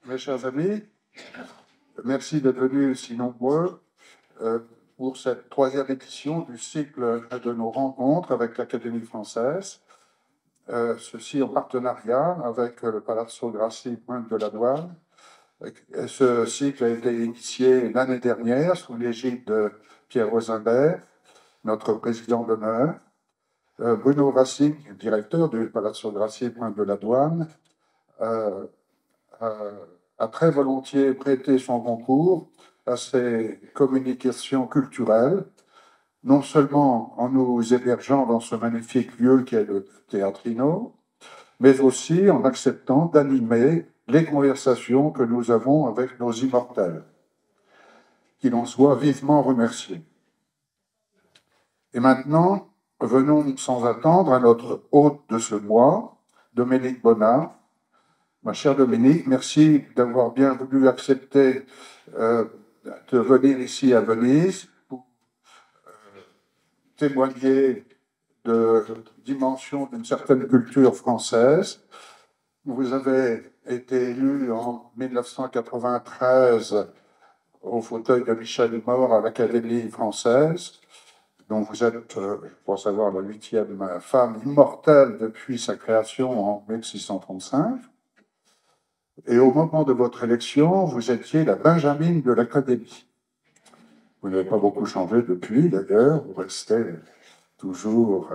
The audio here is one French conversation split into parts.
Mes chers amis, merci d'être venus si nombreux pour cette troisième édition du cycle de nos rencontres avec l'Académie française. Ceci en partenariat avec le Palazzo Grassi Pointe de la Douane. Ce cycle a été initié l'année dernière sous l'égide de Pierre Rosenberg, notre président d'honneur. Bruno Racing, directeur du Palazzo Grassi Pointe de la Douane, a très volontiers prêté son concours à ces communications culturelles, non seulement en nous hébergeant dans ce magnifique lieu qu'est le Teatrino, mais aussi en acceptant d'animer les conversations que nous avons avec nos immortels. Qu'il en soit vivement remercié. Et maintenant, venons sans attendre à notre hôte de ce mois, Dominique Bonnat. Ma chère Dominique, merci d'avoir bien voulu accepter de venir ici à Venise pour témoigner de dimension d'une certaine culture française. Vous avez été élu en 1993 au fauteuil de Michel Mort à l'Académie française, dont vous êtes, pour savoir, la 8e femme immortelle depuis sa création en 1635. Et au moment de votre élection, vous étiez la Benjamine de l'Académie. Vous n'avez pas beaucoup changé depuis, d'ailleurs. Vous restez toujours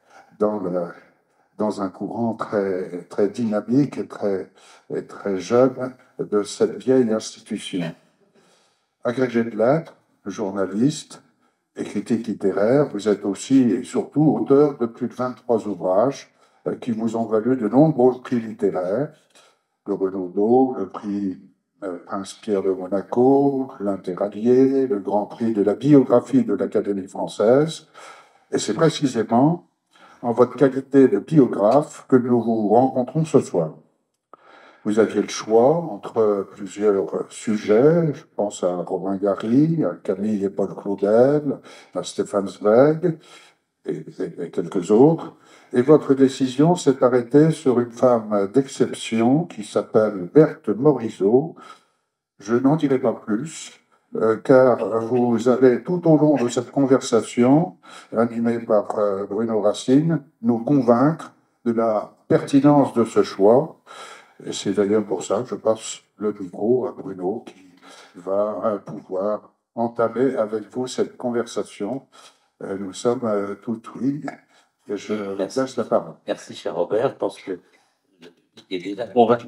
dans un courant très, très dynamique et très jeune de cette vieille institution. Agrégé de lettres, journaliste et critique littéraire, vous êtes aussi et surtout auteur de plus de 23 ouvrages qui vous ont valu de nombreux prix littéraires. Le Renaudot, le prix Prince Pierre de Monaco, l'Interallié, le Grand Prix de la biographie de l'Académie française. Et c'est précisément en votre qualité de biographe que nous vous rencontrons ce soir. Vous aviez le choix entre plusieurs sujets, je pense à Romain Gary, à Camille et Paul Claudel, à Stéphane Zweig et quelques autres. Et votre décision s'est arrêtée sur une femme d'exception qui s'appelle Berthe Morisot. Je n'en dirai pas plus, car vous allez tout au long de cette conversation, animée par Bruno Racine, nous convaincre de la pertinence de ce choix. Et c'est d'ailleurs pour ça que je passe le micro à Bruno, qui va pouvoir entamer avec vous cette conversation. Nous sommes tout oui. Et je laisse la parole. Merci, cher Robert. Je pense que le public est déjà convaincu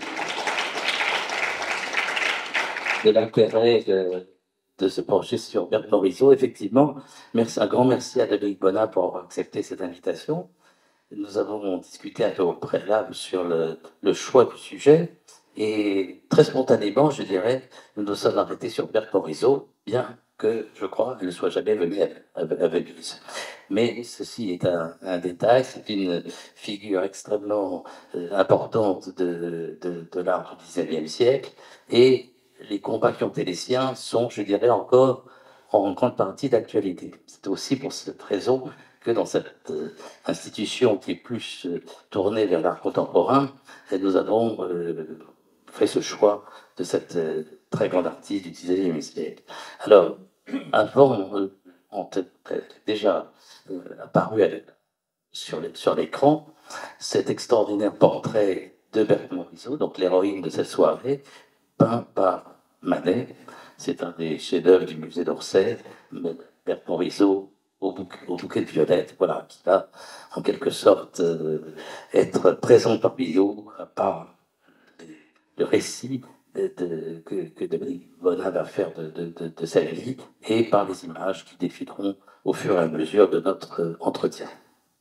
de l'intérêt de se pencher sur Berthe Morisot. Effectivement, un grand merci à Dominique Bonnat pour avoir accepté cette invitation. Nous avons discuté un peu au préalable sur le choix du sujet et très spontanément, je dirais, nous nous sommes arrêtés sur Berthe Morisot, bien que, je crois, elle ne soit jamais venue à Venise. Mais ceci est un détail, c'est une figure extrêmement importante de l'art du XIXe siècle, et les combats qui ont été les siens sont, je dirais, encore en grande partie d'actualité. C'est aussi pour cette raison que dans cette institution qui est plus tournée vers l'art contemporain, nous avons fait ce choix de cette très grande artiste du XIXe siècle. Alors, avant, on était déjà apparu sur l'écran cet extraordinaire portrait de Berthe Morisot, donc l'héroïne de cette soirée, peint par Manet. C'est un des chefs-d'œuvre du musée d'Orsay, Berthe Morisot au bouquet de violettes, voilà, qui va en quelque sorte être présent parmi nous par le récit que Dominique Bonnat va faire de sa vie et par les images qui défileront au fur et à mesure de notre entretien.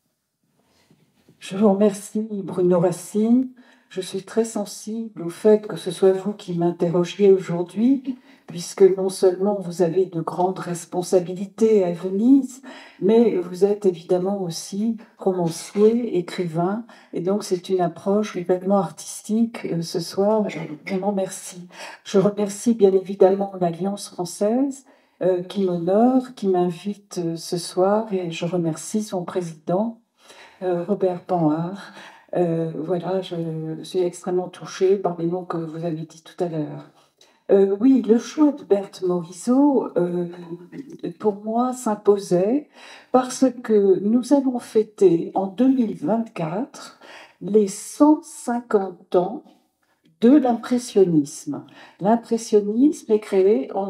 Je vous remercie, Bruno Racine. Je suis très sensible au fait que ce soit vous qui m'interrogiez aujourd'hui, puisque non seulement vous avez de grandes responsabilités à Venise, mais vous êtes évidemment aussi romancier, écrivain, et donc c'est une approche complètement artistique ce soir. Vraiment merci. Je remercie bien évidemment l'Alliance française qui m'honore, qui m'invite ce soir, et je remercie son président, Robert Panhard, Voilà, je suis extrêmement touchée par les mots que vous avez dit tout à l'heure. Oui, le choix de Berthe Morisot, pour moi, s'imposait parce que nous allons fêter en 2024 les 150 ans de l'impressionnisme. L'impressionnisme est créé en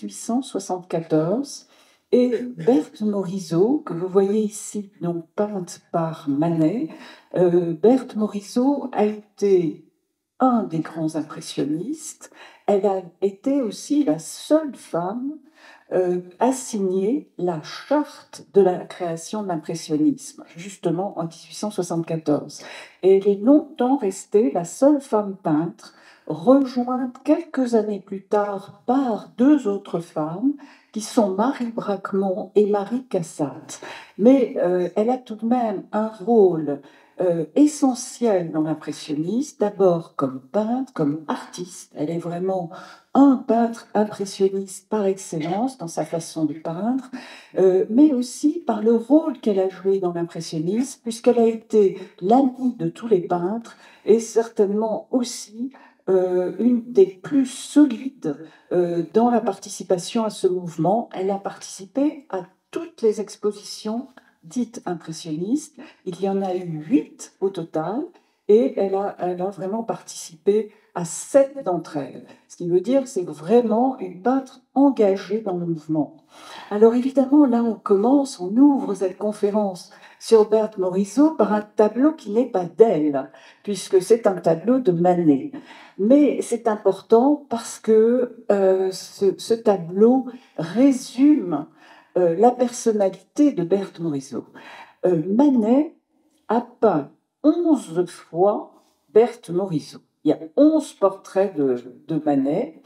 1874 et Berthe Morisot, que vous voyez ici, donc peinte par Manet, Berthe Morisot a été un des grands impressionnistes. Elle a été aussi la seule femme à signer la charte de la création de l'impressionnisme, justement en 1874. Et elle est longtemps restée la seule femme peintre, rejointe quelques années plus tard par deux autres femmes, qui sont Marie Bracquemond et Marie Cassatt. Mais elle a tout de même un rôle essentiel dans l'impressionnisme, d'abord comme peintre, comme artiste. Elle est vraiment un peintre impressionniste par excellence dans sa façon de peindre, mais aussi par le rôle qu'elle a joué dans l'impressionnisme, puisqu'elle a été l'amie de tous les peintres et certainement aussi une des plus solides dans la participation à ce mouvement. Elle a participé à toutes les expositions dites impressionnistes. Il y en a eu 8 au total, et elle a vraiment participé à 7 d'entre elles. Ce qui veut dire que c'est vraiment une peintre engagée dans le mouvement. Alors évidemment, là on ouvre cette conférence sur Berthe Morisot par un tableau qui n'est pas d'elle, puisque c'est un tableau de Manet. Mais c'est important parce que ce tableau résume la personnalité de Berthe Morisot. Manet a peint 11 fois Berthe Morisot. Il y a 11 portraits de Manet,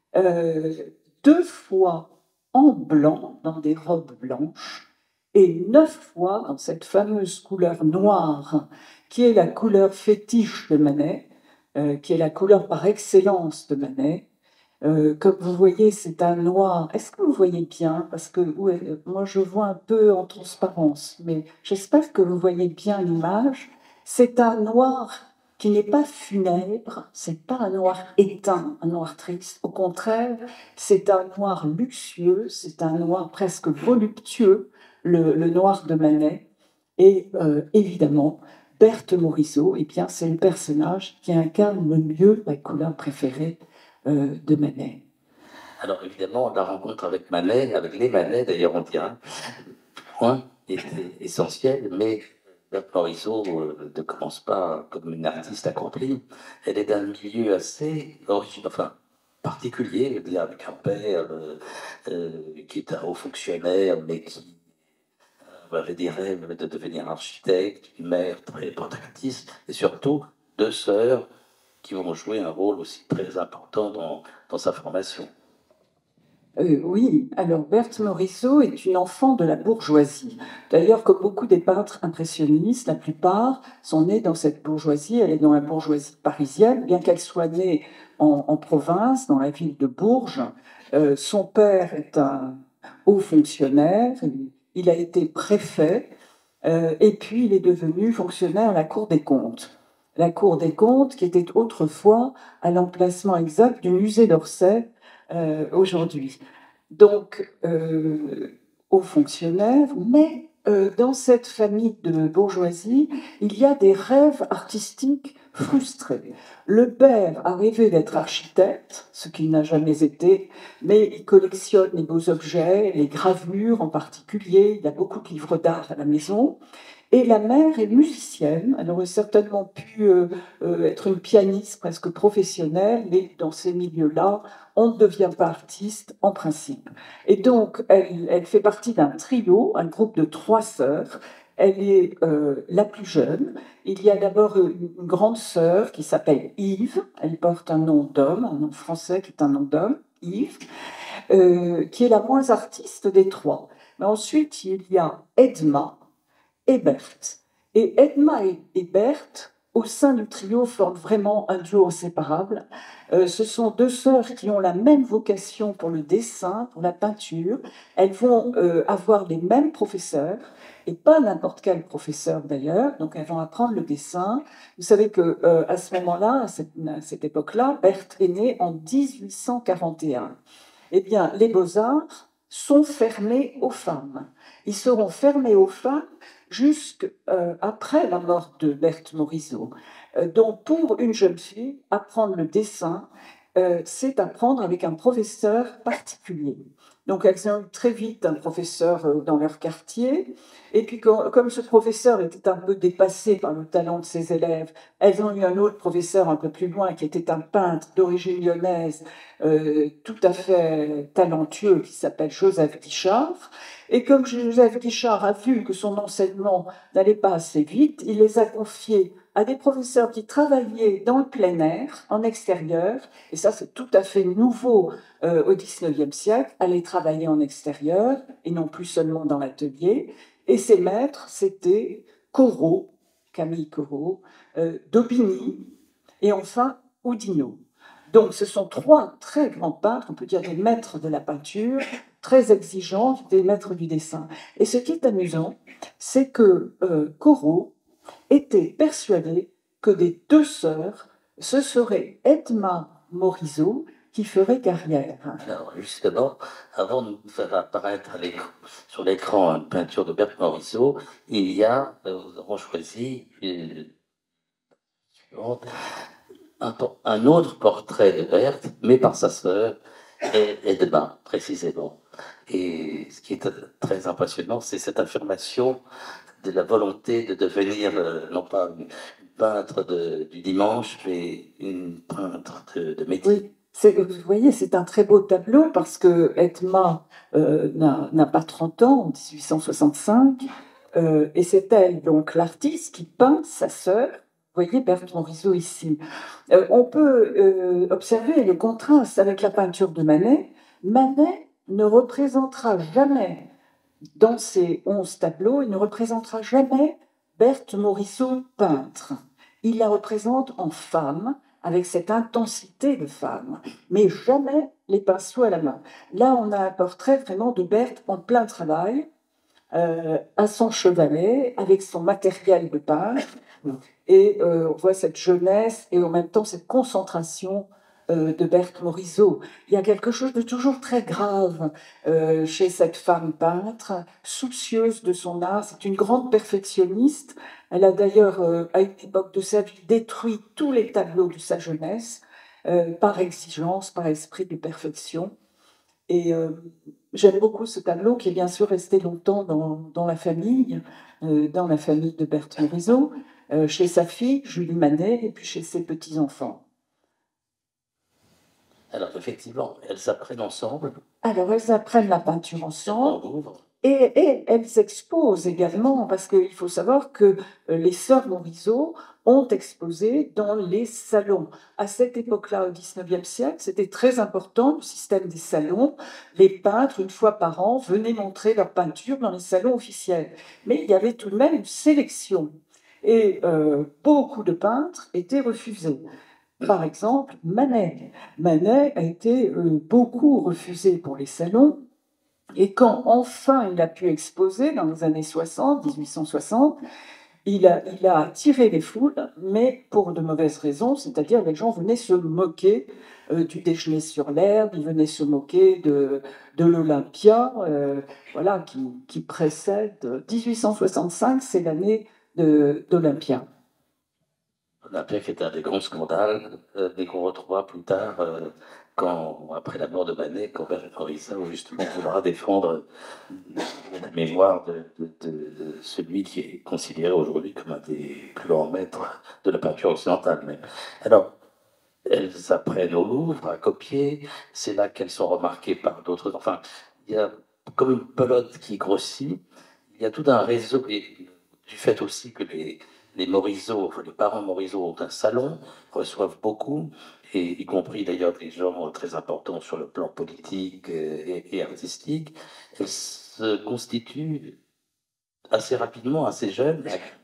2 fois en blanc, dans des robes blanches, et 9 fois dans cette fameuse couleur noire, qui est la couleur fétiche de Manet, qui est la couleur par excellence de Manet. Comme vous voyez, c'est un noir. Est-ce que vous voyez bien? Parce que moi, je vois un peu en transparence, mais j'espère que vous voyez bien l'image. C'est un noir qui n'est pas funèbre, c'est pas un noir éteint, un noir triste. Au contraire, c'est un noir luxueux, c'est un noir presque voluptueux, le noir de Manet. Et évidemment, Berthe Morisot, eh bien, c'est le personnage qui incarne le mieux la couleur préférée de Manet. Alors évidemment, la rencontre avec Manet, avec les Manet d'ailleurs, on dirait, le point était essentiel, mais Berthe Morisot ne commence pas comme une artiste accomplie. Elle est d'un milieu assez original, enfin particulier, avec un père qui est un haut fonctionnaire, mais qui avait des rêves de devenir architecte, une mère très protectrice, et surtout 2 sœurs qui vont jouer un rôle aussi très important dans sa formation. Oui, alors Berthe Morisot est une enfant de la bourgeoisie. D'ailleurs, comme beaucoup des peintres impressionnistes, la plupart sont nés dans cette bourgeoisie. Elle est dans la bourgeoisie parisienne, bien qu'elle soit née en province, dans la ville de Bourges. Son père est un haut fonctionnaire, il a été préfet, et puis il est devenu fonctionnaire à la Cour des comptes. La Cour des comptes, qui était autrefois à l'emplacement exact du musée d'Orsay, aujourd'hui. Donc, aux fonctionnaires, mais dans cette famille de bourgeoisie, il y a des rêves artistiques frustrés. Le père a rêvé d'être architecte, ce qu'il n'a jamais été, mais il collectionne les beaux objets, les gravures en particulier, il a beaucoup de livres d'art à la maison. Et la mère est musicienne, elle aurait certainement pu être une pianiste presque professionnelle, mais dans ces milieux-là, on ne devient pas artiste en principe. Et donc, elle fait partie d'un trio, un groupe de 3 sœurs. Elle est la plus jeune. Il y a d'abord une grande sœur qui s'appelle Yves, elle porte un nom d'homme, un nom français qui est un nom d'homme, Yves, qui est la moins artiste des 3. Mais ensuite, il y a Edma, et Berthe. Et Edma et Berthe au sein du trio, forment vraiment un duo inséparable. Ce sont deux sœurs qui ont la même vocation pour le dessin, pour la peinture. Elles vont avoir les mêmes professeurs, et pas n'importe quel professeur d'ailleurs. Donc elles vont apprendre le dessin. Vous savez que à ce moment-là, à cette époque-là, Berthe est née en 1841. Eh bien, les beaux-arts sont fermés aux femmes. Ils seront fermés aux femmes jusqu'après la mort de Berthe Morisot. Donc, pour une jeune fille, apprendre le dessin, c'est apprendre avec un professeur particulier. Donc, elles ont eu très vite un professeur dans leur quartier. Et puis, comme ce professeur était un peu dépassé par le talent de ses élèves, elles ont eu un autre professeur un peu plus loin qui était un peintre d'origine lyonnaise, tout à fait talentueux, qui s'appelle Joseph Guichard. Et comme Joseph Guichard a vu que son enseignement n'allait pas assez vite, il les a confiés à des professeurs qui travaillaient dans le plein air, en extérieur, et ça c'est tout à fait nouveau au XIXe siècle, aller travailler en extérieur et non plus seulement dans l'atelier. Et ses maîtres, c'était Corot, Camille Corot, Daubigny et enfin Oudinot. Donc ce sont trois très grands peintres, on peut dire des maîtres de la peinture, très exigeants, des maîtres du dessin. Et ce qui est amusant, c'est que Corot était persuadé que des deux sœurs, ce serait Edma Morisot qui ferait carrière. Alors, justement, avant de nous faire apparaître sur l'écran une peinture de Berthe Morisot, nous avons choisi un autre portrait de Berthe, mais par sa sœur, Edma, précisément. Et ce qui est très impressionnant, c'est cette affirmation de la volonté de devenir, non pas une peintre du dimanche, mais une peintre de métier. Oui, vous voyez, c'est un très beau tableau parce que Edma n'a pas 30 ans, en 1865, et c'est elle, donc l'artiste, qui peint sa sœur. Vous voyez Berthe Morisot ici. On peut observer le contraste avec la peinture de Manet. Manet ne représentera jamais, dans ses 11 tableaux, il ne représentera jamais Berthe Morisot peintre. Il la représente en femme, avec cette intensité de femme, mais jamais les pinceaux à la main. Là, on a un portrait vraiment de Berthe en plein travail, à son chevalet, avec son matériel de peintre, et on voit cette jeunesse et en même temps cette concentration de Berthe Morisot. Il y a quelque chose de toujours très grave chez cette femme peintre, soucieuse de son art. C'est une grande perfectionniste. Elle a d'ailleurs, à une époque de sa vie, détruit tous les tableaux de sa jeunesse par exigence, par esprit de perfection. Et j'aime beaucoup ce tableau qui est bien sûr resté longtemps dans la famille de Berthe Morisot, chez sa fille, Julie Manet, et puis chez ses petits-enfants. Alors, effectivement, elles apprennent ensemble. Alors, elles apprennent la peinture ensemble. Et elles exposent également, parce qu'il faut savoir que les sœurs Morisot ont exposé dans les salons. À cette époque-là, au XIXe siècle, c'était très important, le système des salons. Les peintres, une fois par an, venaient montrer leur peinture dans les salons officiels. Mais il y avait tout de même une sélection. Et beaucoup de peintres étaient refusés. Par exemple, Manet. Manet a été beaucoup refusé pour les salons. Et quand enfin il a pu exposer dans les années 60, 1860, il a attiré les foules, mais pour de mauvaises raisons, c'est-à-dire les gens venaient se moquer du déjeuner sur l'herbe, ils venaient se moquer de l'Olympia, voilà, qui précède 1865, c'est l'année d'Olympia. L'Olympia qui était un des grands scandales, mais qu'on retrouvera plus tard, après la mort de Manet, quand Berthe Morisot justement voudra défendre la mémoire de celui qui est considéré aujourd'hui comme un des plus grands maîtres de la peinture occidentale. Mais, alors, elles apprennent au Louvre à copier, c'est là qu'elles sont remarquées par d'autres. Enfin, il y a comme une pelote qui grossit, il y a tout un réseau, et du fait aussi que les Morisot, enfin, les parents Morisot ont un salon, reçoivent beaucoup, et y compris d'ailleurs des gens très importants sur le plan politique et artistique. Elles se constituent assez rapidement, assez jeunes,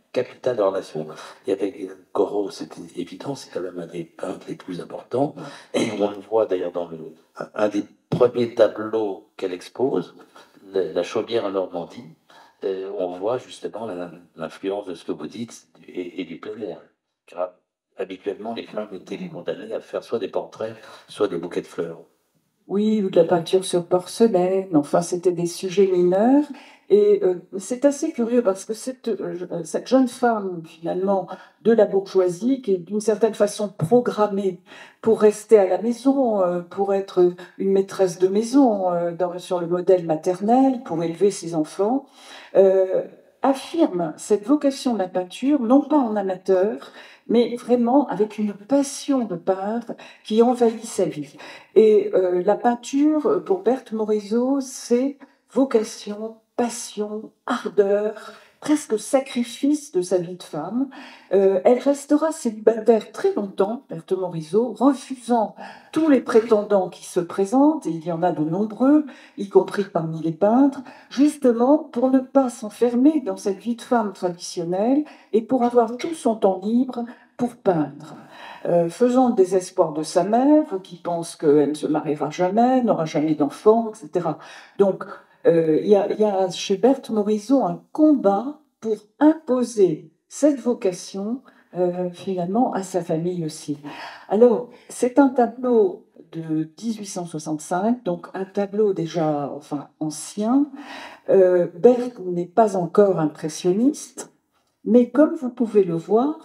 capitale de la relation. Il y avait Corot, c'était évident, c'est quand même un des peintres les plus importants. Et on le voit d'ailleurs dans un des premiers tableaux qu'elle expose, la chaumière en Normandie. On voit justement l'influence de ce que vous dites et du plein air. Car habituellement, les femmes étaient condamnées à faire soit des portraits, soit des bouquets de fleurs. Oui, ou de la peinture sur porcelaine, enfin, c'était des sujets mineurs. Et c'est assez curieux parce que cette jeune femme, finalement, de la bourgeoisie, qui est d'une certaine façon programmée pour rester à la maison, pour être une maîtresse de maison, sur le modèle maternel, pour élever ses enfants, affirme cette vocation de la peinture, non pas en amateur, mais vraiment avec une passion de peindre qui envahit sa vie. Et la peinture, pour Berthe Morisot, c'est vocation, passion, ardeur, presque sacrifice de sa vie de femme. Elle restera célibataire très longtemps, Berthe Morisot, refusant tous les prétendants qui se présentent, et il y en a de nombreux, y compris parmi les peintres, justement pour ne pas s'enfermer dans cette vie de femme traditionnelle et pour avoir tout son temps libre pour peindre. Faisant le désespoir de sa mère, qui pense qu'elle ne se mariera jamais, n'aura jamais d'enfants, etc. Donc, il y a chez Berthe Morisot un combat pour imposer cette vocation, finalement, à sa famille aussi. Alors, c'est un tableau de 1865, donc un tableau déjà ancien. Berthe n'est pas encore impressionniste, mais comme vous pouvez le voir,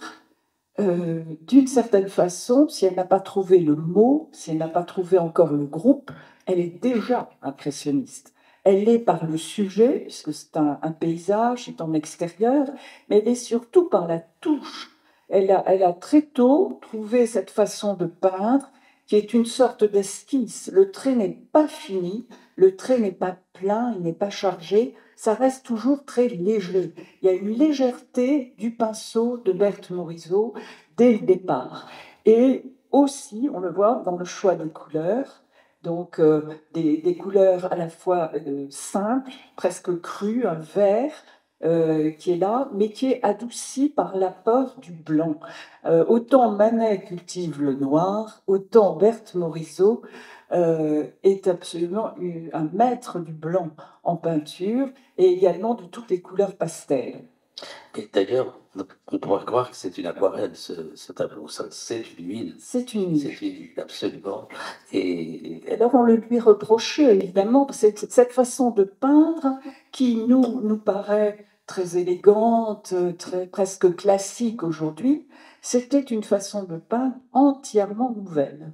d'une certaine façon, si elle n'a pas trouvé le mot, si elle n'a pas trouvé encore le groupe, elle est déjà impressionniste. Elle l'est par le sujet, puisque c'est un paysage, c'est en extérieur, mais elle est surtout par la touche. Elle a très tôt trouvé cette façon de peindre qui est une sorte d'esquisse. Le trait n'est pas fini, le trait n'est pas plein, il n'est pas chargé, ça reste toujours très léger. Il y a une légèreté du pinceau de Berthe Morisot dès le départ. Et aussi, on le voit dans le choix des couleurs, donc des couleurs à la fois simples, presque crues, un vert qui est là, mais qui est adouci par l'apport du blanc. Autant Manet cultive le noir, autant Berthe Morisot est absolument un maître du blanc en peinture et également de toutes les couleurs pastel. Et d'ailleurs, on pourrait croire que c'est une aquarelle, ce tableau. C'est une huile. C'est une huile. C'est une huile, absolument. Et alors, on le lui reprochait, évidemment, cette façon de peindre qui nous paraît très élégante, presque classique aujourd'hui. C'était une façon de peindre entièrement nouvelle.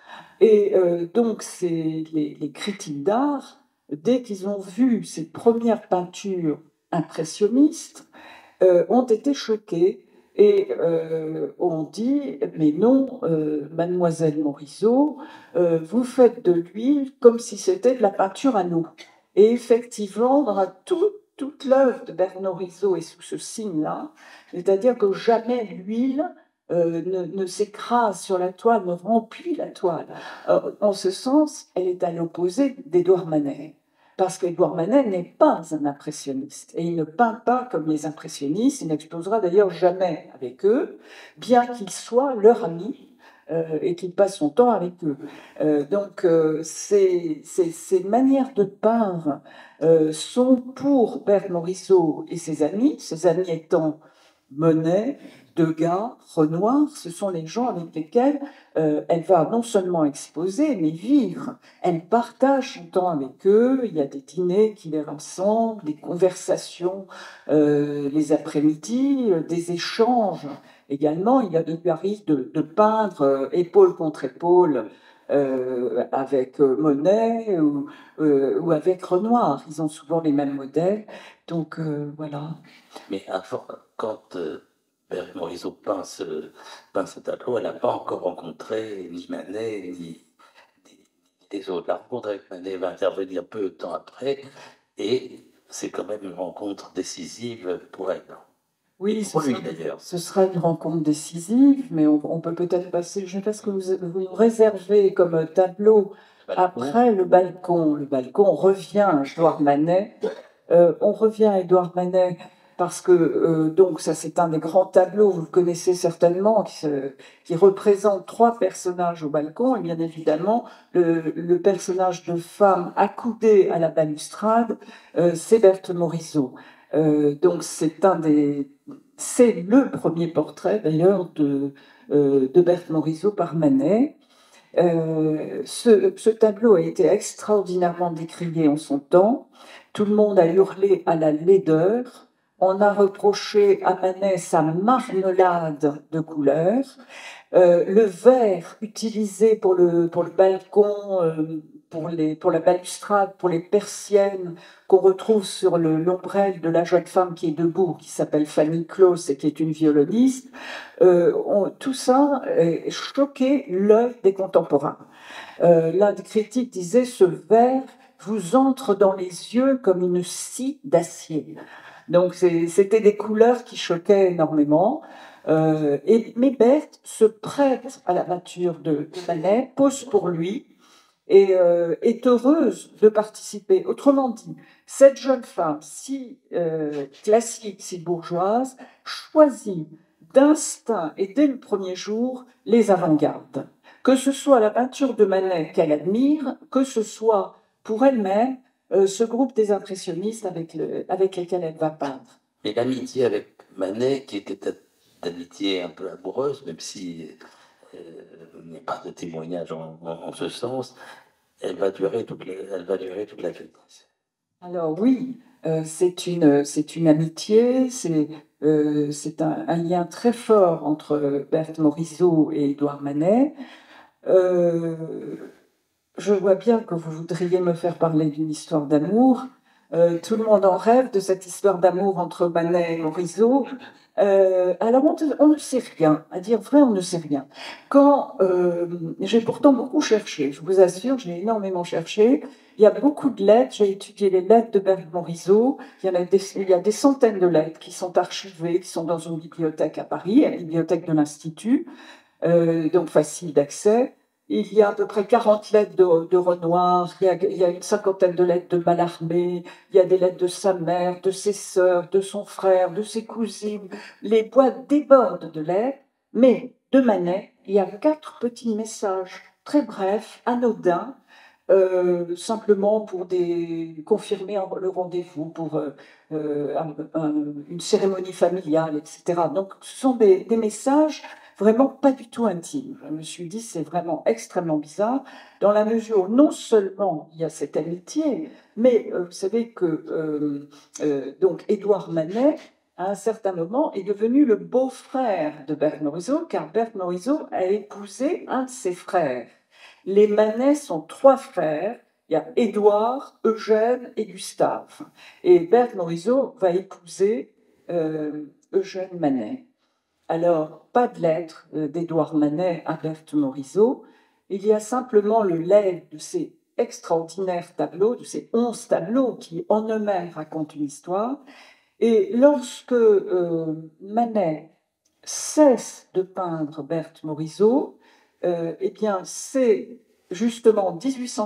Et donc, les critiques d'art, dès qu'ils ont vu ces premières peintures impressionnistes, ont été choqués et ont dit « Mais non, mademoiselle Morisot, vous faites de l'huile comme si c'était de la peinture à nous. » Et effectivement, toute l'œuvre de Berthe Morisot est sous ce signe-là, c'est-à-dire que jamais l'huile ne s'écrase sur la toile, ne remplit la toile. En ce sens, elle est à l'opposé d'Édouard Manet. Parce qu'Édouard Manet n'est pas un impressionniste et il ne peint pas comme les impressionnistes, il n'exposera d'ailleurs jamais avec eux, bien qu'il soit leur ami et qu'il passe son temps avec eux. Donc ces manières de peindre sont pour Berthe Morisot et ses amis étant Monet, Degas, Renoir, ce sont les gens avec lesquels elle va non seulement exposer, mais vivre. Elle partage son temps avec eux, il y a des dîners qui les rassemblent, des conversations les après-midi, des échanges également. Il lui arrive de peindre épaule contre épaule avec Monet ou avec Renoir. Ils ont souvent les mêmes modèles. Donc voilà. Mais quand Berthe Morisot peint ce tableau, elle n'a pas encore rencontré ni Manet ni les autres. La rencontre avec Manet va intervenir peu de temps après, et c'est quand même une rencontre décisive pour elle. Oui, pour lui d'ailleurs. Ce sera une rencontre décisive, mais on peut peut-être passer. Je ne sais pas ce que vous nous réservez comme tableau après le balcon. Le balcon revient à Édouard Manet. On revient à Édouard Manet parce que donc ça c'est un des grands tableaux, vous le connaissez certainement, qui représente 3 personnages au balcon, et bien évidemment le personnage de femme accoudée à la balustrade, c'est Berthe Morisot. Donc c'est le premier portrait d'ailleurs de Berthe Morisot par Manet. Ce tableau a été extraordinairement décrié en son temps. Tout le monde a hurlé à la laideur. On a reproché à Manet sa marmelade de couleurs. Le verre utilisé pour le balcon, pour la balustrade, pour les persiennes qu'on retrouve sur l'ombrelle de la jeune femme qui est debout, qui s'appelle Fanny Claus et qui est une violoniste, tout ça choquait l'œil des contemporains. L'un des critiques disait « ce verre vous entre dans les yeux comme une scie d'acier ». Donc c'était des couleurs qui choquaient énormément. Mais Berthe se prête à la peinture de Manet, pose pour lui et est heureuse de participer. Autrement dit, cette jeune femme si classique, si bourgeoise, choisit d'instinct et dès le premier jour les avant-gardes. Que ce soit la peinture de Manet qu'elle admire, que ce soit pour elle-même ce groupe des impressionnistes avec lesquels elle va peindre. Mais l'amitié avec Manet, qui était d'amitié un peu amoureuse, même si il n'y a pas de témoignage en ce sens, elle va durer toute la vie. Alors oui, c'est une amitié, c'est un lien très fort entre Berthe Morisot et Édouard Manet. Je vois bien que vous voudriez me faire parler d'une histoire d'amour. Tout le monde en rêve de cette histoire d'amour entre Manet et Morisot. Alors on ne sait rien, à dire vrai, on ne sait rien. J'ai pourtant beaucoup cherché, je vous assure, j'ai énormément cherché. Il y a beaucoup de lettres, j'ai étudié les lettres de Berthe Morisot. Il y a des centaines de lettres qui sont archivées, qui sont dans une bibliothèque à Paris, la bibliothèque de l'Institut, donc facile d'accès. Il y a à peu près 40 lettres de Renoir, il y a une cinquantaine de lettres de Mallarmé, il y a des lettres de sa mère, de ses sœurs, de son frère, de ses cousines. Les boîtes débordent de lettres, mais de Manet, il y a 4 petits messages très brefs, anodins, simplement pour confirmer le rendez-vous, pour une cérémonie familiale, etc. Donc ce sont des messages vraiment pas du tout intime. Je me suis dit, c'est vraiment extrêmement bizarre, dans la mesure où non seulement il y a cette amitié, mais vous savez que donc Édouard Manet, à un certain moment, est devenu le beau-frère de Berthe Morisot, car Berthe Morisot a épousé un de ses frères. Les Manet sont 3 frères, il y a Édouard, Eugène et Gustave. Et Berthe Morisot va épouser Eugène Manet. Alors, pas de lettre d'Édouard Manet à Berthe Morisot. Il y a simplement le legs de ces extraordinaires tableaux, de ces 11 tableaux qui en eux-mêmes racontent une histoire. Et lorsque Manet cesse de peindre Berthe Morisot, eh bien, c'est justement en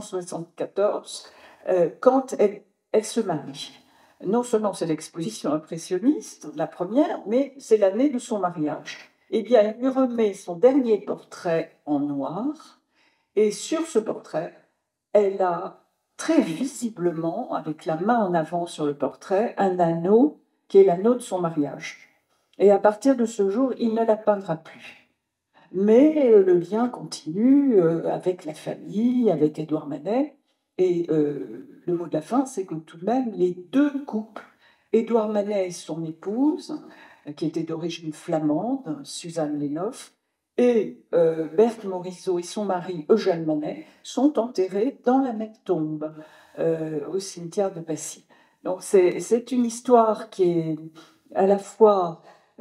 1874 quand elle se marie. Non seulement c'est l'exposition impressionniste, la première, mais c'est l'année de son mariage. Eh bien, il lui remet son dernier portrait en noir, et sur ce portrait, elle a très visiblement, avec la main en avant sur le portrait, un anneau qui est l'anneau de son mariage. Et à partir de ce jour, il ne la peindra plus. Mais le lien continue avec la famille, avec Édouard Manet, et le mot de la fin, c'est que tout de même, les 2 couples, Édouard Manet et son épouse, qui était d'origine flamande, Suzanne Lénoff, et Berthe Morisot et son mari, Eugène Manet, sont enterrés dans la même tombe, au cimetière de Passy. Donc c'est une histoire qui est à la fois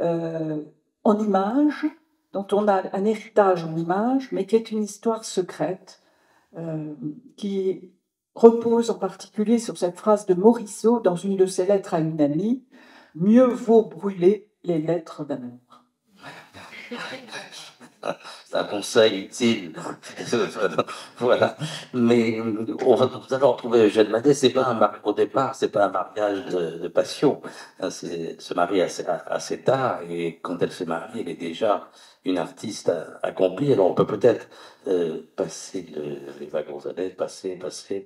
en images, dont on a un héritage en images, mais qui est une histoire secrète, qui repose en particulier sur cette phrase de Morisot dans une de ses lettres à une amie, « Mieux vaut brûler les lettres d'amour ». C'est un conseil utile. Voilà. Mais vous allez retrouver Eugène Manet. Au départ, c'est pas un mariage de passion. C'est se marier assez tard. Et quand elle s'est mariée, elle est déjà une artiste accomplie. Alors on peut peut-être passer les wagons à l'aide, passer.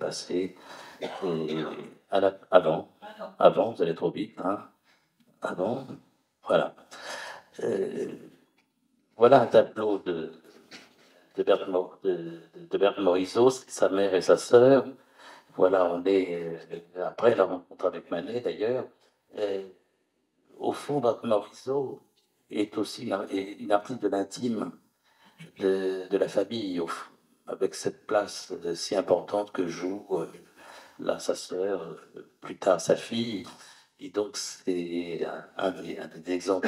Et avant, vous allez trop vite. Hein, avant, voilà. Euh, voilà un tableau de Berthe Morisot, c'est sa mère et sa sœur. Voilà, on est après la rencontre avec Manet d'ailleurs. Euh, Au fond, Berthe Morisot est aussi une artiste de l'intime de la famille, au fond, avec cette place si importante que joue là sa sœur, plus tard sa fille. Et donc c'est un des exemples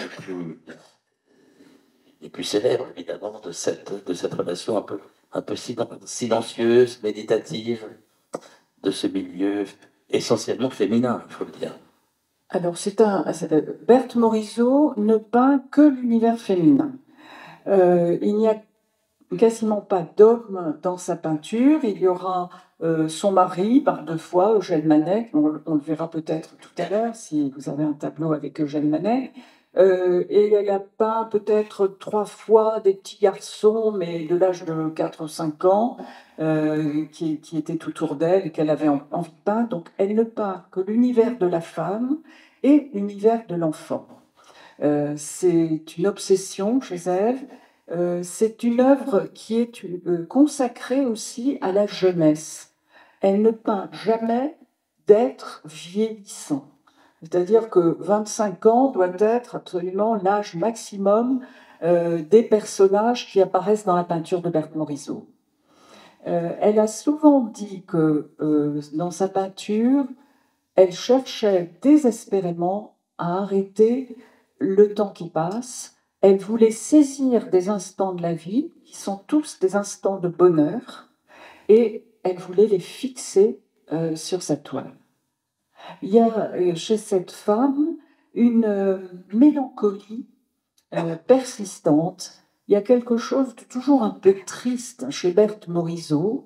les plus célèbres, évidemment, de cette relation un peu silencieuse, méditative, de ce milieu essentiellement féminin, il faut le dire. Alors, Berthe Morisot ne peint que l'univers féminin. Il n'y a quasiment pas d'homme dans sa peinture. Il y aura son mari par 2 fois, Eugène Manet, on le verra peut-être tout à l'heure si vous avez un tableau avec Eugène Manet. Et elle a peint peut-être 3 fois des petits garçons, mais de l'âge de 4 ou 5 ans, qui étaient tout autour d'elle et qu'elle avait envie de peindre. Donc elle ne peint que l'univers de la femme et l'univers de l'enfant. C'est une obsession chez elle. C'est une œuvre qui est consacrée aussi à la jeunesse. Elle ne peint jamais d'être vieillissant. C'est-à-dire que 25 ans doit être absolument l'âge maximum des personnages qui apparaissent dans la peinture de Berthe Morisot. Elle a souvent dit que dans sa peinture, elle cherchait désespérément à arrêter le temps qui passe. Elle voulait saisir des instants de la vie qui sont tous des instants de bonheur et elle voulait les fixer sur sa toile. Il y a chez cette femme une mélancolie persistante. Il y a quelque chose de toujours un peu triste chez Berthe Morisot,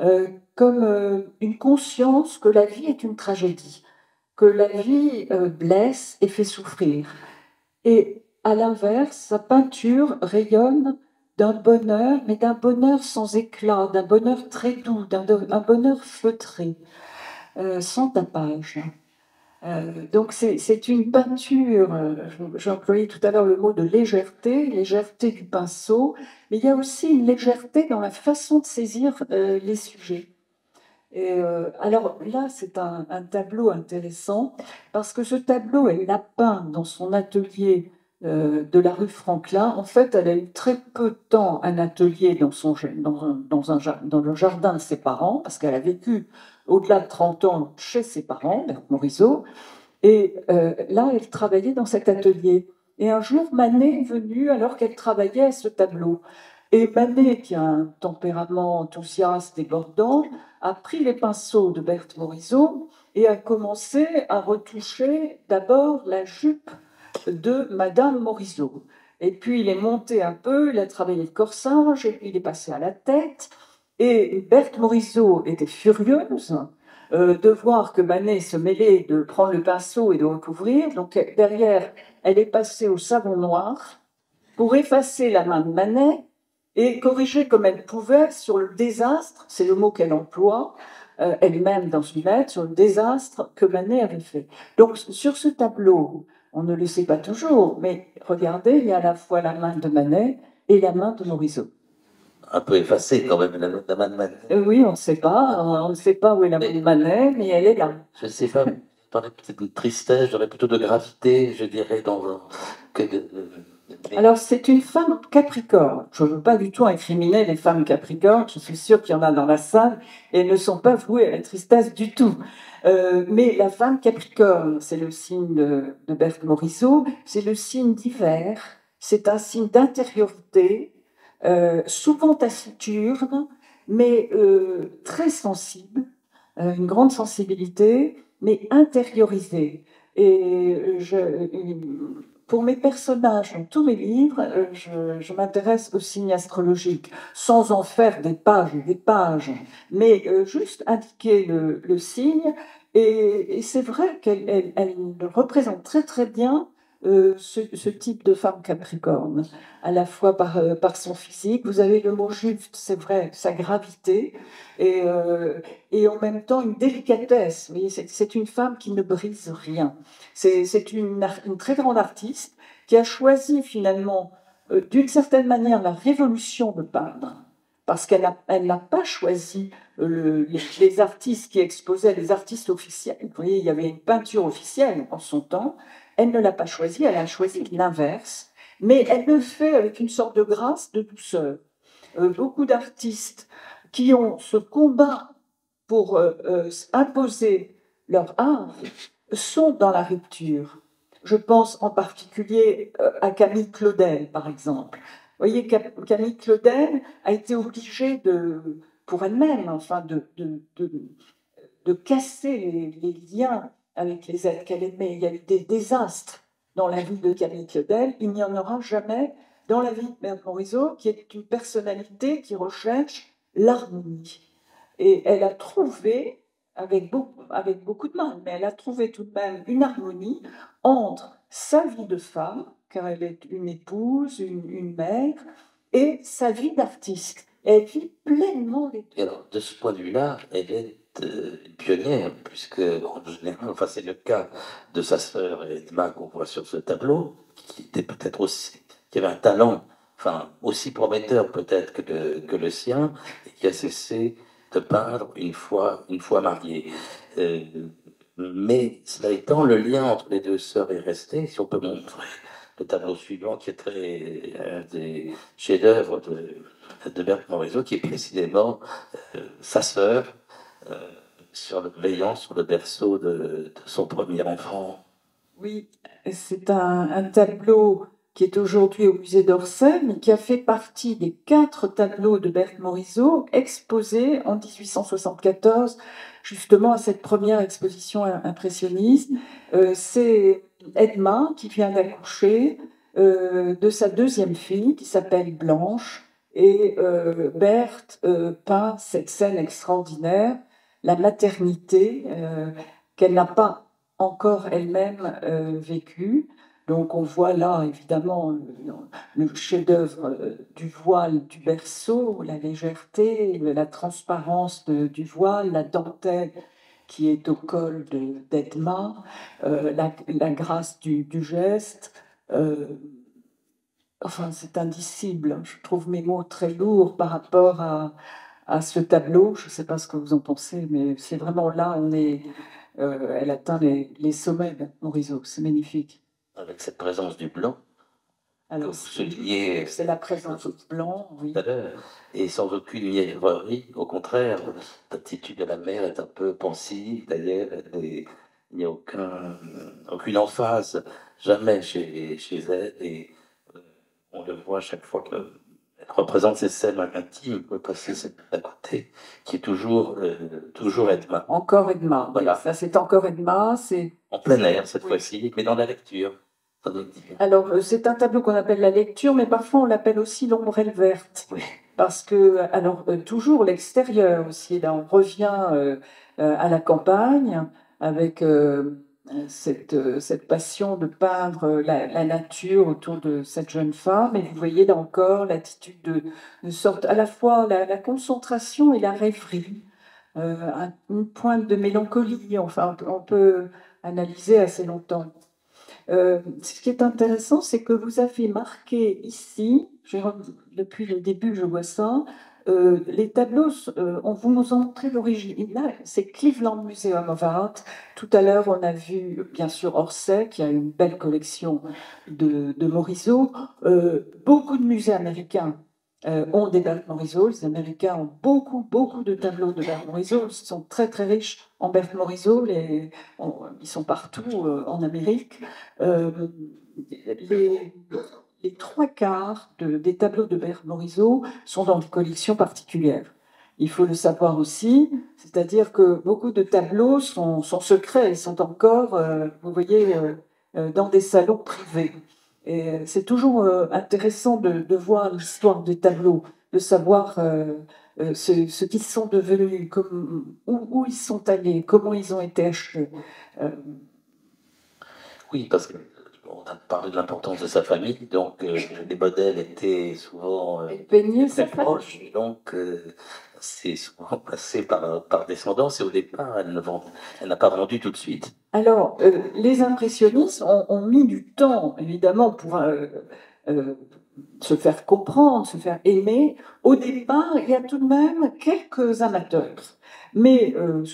comme une conscience que la vie est une tragédie, que la vie blesse et fait souffrir. Et à l'inverse, sa peinture rayonne d'un bonheur, mais d'un bonheur sans éclat, d'un bonheur très doux, un bonheur feutré, sans tapage. Donc c'est une peinture, j'ai employé tout à l'heure le mot de légèreté du pinceau, mais il y a aussi une légèreté dans la façon de saisir les sujets. Et alors là, c'est un tableau intéressant, parce que ce tableau, elle l'a peint dans son atelier de la rue Franklin. En fait, elle a eu très peu de temps un atelier dans le jardin de ses parents, parce qu'elle a vécu au-delà de 30 ans chez ses parents, Berthe Morisot. Et là, elle travaillait dans cet atelier. Et un jour, Manet est venu alors qu'elle travaillait à ce tableau. Et Manet, qui a un tempérament enthousiaste, débordant, a pris les pinceaux de Berthe Morisot et a commencé à retoucher d'abord la jupe de Madame Morisot. Et puis il est monté un peu, il a travaillé le corsage, et puis il est passé à la tête. Et Berthe Morisot était furieuse de voir que Manet se mêlait de prendre le pinceau et de recouvrir. Donc derrière, elle est passée au savon noir pour effacer la main de Manet et corriger comme elle pouvait sur le désastre, c'est le mot qu'elle emploie, elle-même dans une lettre, sur le désastre que Manet avait fait. Donc sur ce tableau, on ne le sait pas toujours, mais regardez, il y a à la fois la main de Manet et la main de Morisot. Un peu effacée quand même, la main de Manet. Oui, on ne sait pas où est la main de Manet, mais elle est là. Je ne sais pas, j'aurais peut-être une tristesse, j'aurais plutôt de gravité, je dirais, Alors, c'est une femme capricorne. Je ne veux pas du tout incriminer les femmes capricornes. Je suis sûre qu'il y en a dans la salle et elles ne sont pas vouées à la tristesse du tout. Mais la femme capricorne, c'est le signe de Berthe Morisot, c'est le signe d'hiver, c'est un signe d'intériorité, souvent taciturne, mais très sensible, une grande sensibilité, mais intériorisée. Et pour mes personnages, dans tous mes livres, je m'intéresse aux signes astrologiques, sans en faire des pages et des pages, mais juste indiquer le signe. Et c'est vrai qu'elle représente très très bien ce type de femme capricorne, à la fois par son physique, vous avez le mot juste, c'est vrai, sa gravité, et en même temps une délicatesse. Vous voyez, c'est une femme qui ne brise rien. C'est une très grande artiste qui a choisi finalement, d'une certaine manière, la révolution de peindre, parce qu'elle n'a pas choisi les artistes qui exposaient, les artistes officiels. Vous voyez, il y avait une peinture officielle en son temps. Elle ne l'a pas choisi, elle a choisi l'inverse, mais elle le fait avec une sorte de grâce, de douceur. Beaucoup d'artistes qui ont ce combat pour imposer leur art sont dans la rupture. Je pense en particulier à Camille Claudel, par exemple. Vous voyez, Camille Claudel a été obligée pour elle-même, enfin, de casser les liens avec les êtres qu'elle aimait. Il y a eu des désastres dans la vie de Camille Claudel. Il n'y en aura jamais dans la vie de Berthe Morisot, qui est une personnalité qui recherche l'harmonie. Et elle a trouvé, avec beaucoup de mal, mais elle a trouvé tout de même une harmonie entre sa vie de femme, car elle est une épouse, une mère, et sa vie d'artiste. Elle vit pleinement les deux. Et alors, de ce point de vue-là, elle est une pionnière, puisque en général, enfin, c'est le cas de sa sœur Edma qu'on voit sur ce tableau, qui était peut-être aussi, qui avait un talent, enfin, aussi prometteur peut-être que le sien, et qui a cessé de peindre une fois mariée. Mais cela étant, le lien entre les deux sœurs est resté. Si on peut montrer le tableau suivant, qui est un des chefs-d'œuvre de Berthe Morisot, qui est précisément sa sœur, veillant sur le berceau de son premier enfant. Oui, c'est un tableau qui est aujourd'hui au musée d'Orsay, mais qui a fait partie des 4 tableaux de Berthe Morisot exposés en 1874, justement à cette première exposition impressionniste. C'est Edma qui vient d'accoucher de sa deuxième fille, qui s'appelle Blanche, et Berthe peint cette scène extraordinaire, la maternité qu'elle n'a pas encore elle-même vécue. Donc on voit là évidemment le chef-d'œuvre du voile du berceau, la légèreté, la transparence du voile, la dentelle qui est au col d'Edma, la grâce du geste. Enfin, c'est indicible. Je trouve mes mots très lourds par rapport à ce tableau. Je ne sais pas ce que vous en pensez, mais c'est vraiment là, elle atteint les sommets de Morisot. C'est magnifique. Avec cette présence du blanc, Alors, c'est la présence du blanc, oui. Tout à l'heure, et sans aucune mièvrerie, au contraire, l'attitude de la mère est un peu pensive, d'ailleurs, il n'y a aucune emphase, jamais chez elle, et on le voit chaque fois qu'elle représente ces scènes intimes, on peut passer à côté, qui est toujours Edma. Encore Edma, voilà. Ça c'est encore Edma, c'est... En plein air cette fois-ci, mais dans la lecture. Alors, c'est un tableau qu'on appelle la lecture, mais parfois on l'appelle aussi l'ombrelle verte. Oui. Parce que, alors, toujours l'extérieur aussi, là on revient à la campagne avec cette passion de peindre la nature autour de cette jeune femme. Et vous voyez là encore l'attitude de sorte, à la fois la concentration et la rêverie, une pointe de mélancolie, enfin, on peut analyser assez longtemps. Ce qui est intéressant, c'est que vous avez marqué ici, depuis le début je vois ça, les tableaux, on vous nous a montré l'origine. Là, c'est Cleveland Museum of Art. Tout à l'heure, on a vu bien sûr Orsay, qui a une belle collection de Morisot. Beaucoup de musées américains ont des Berthe Morisot. Les Américains ont beaucoup de tableaux de Berthe Morisot. Ils sont très très riches en Berthe Morisot. Ils sont partout en Amérique. Les 3/4 des tableaux de Berthe Morisot sont dans des collections particulières. Il faut le savoir aussi, c'est-à-dire que beaucoup de tableaux sont secrets, ils sont encore, vous voyez, dans des salons privés. Et c'est toujours intéressant de voir l'histoire des tableaux, de savoir ce qu'ils sont devenus, où ils sont allés, comment ils ont été achetés. Oui, parce que on a parlé de l'importance de sa famille, donc les modèles étaient souvent Peigner très sa famille. proches, donc c'est souvent passé par descendance, et au départ, elle n'a pas vendu tout de suite. Alors, les impressionnistes ont mis du temps, évidemment, pour se faire comprendre, se faire aimer. Au départ, il y a tout de même quelques amateurs, mais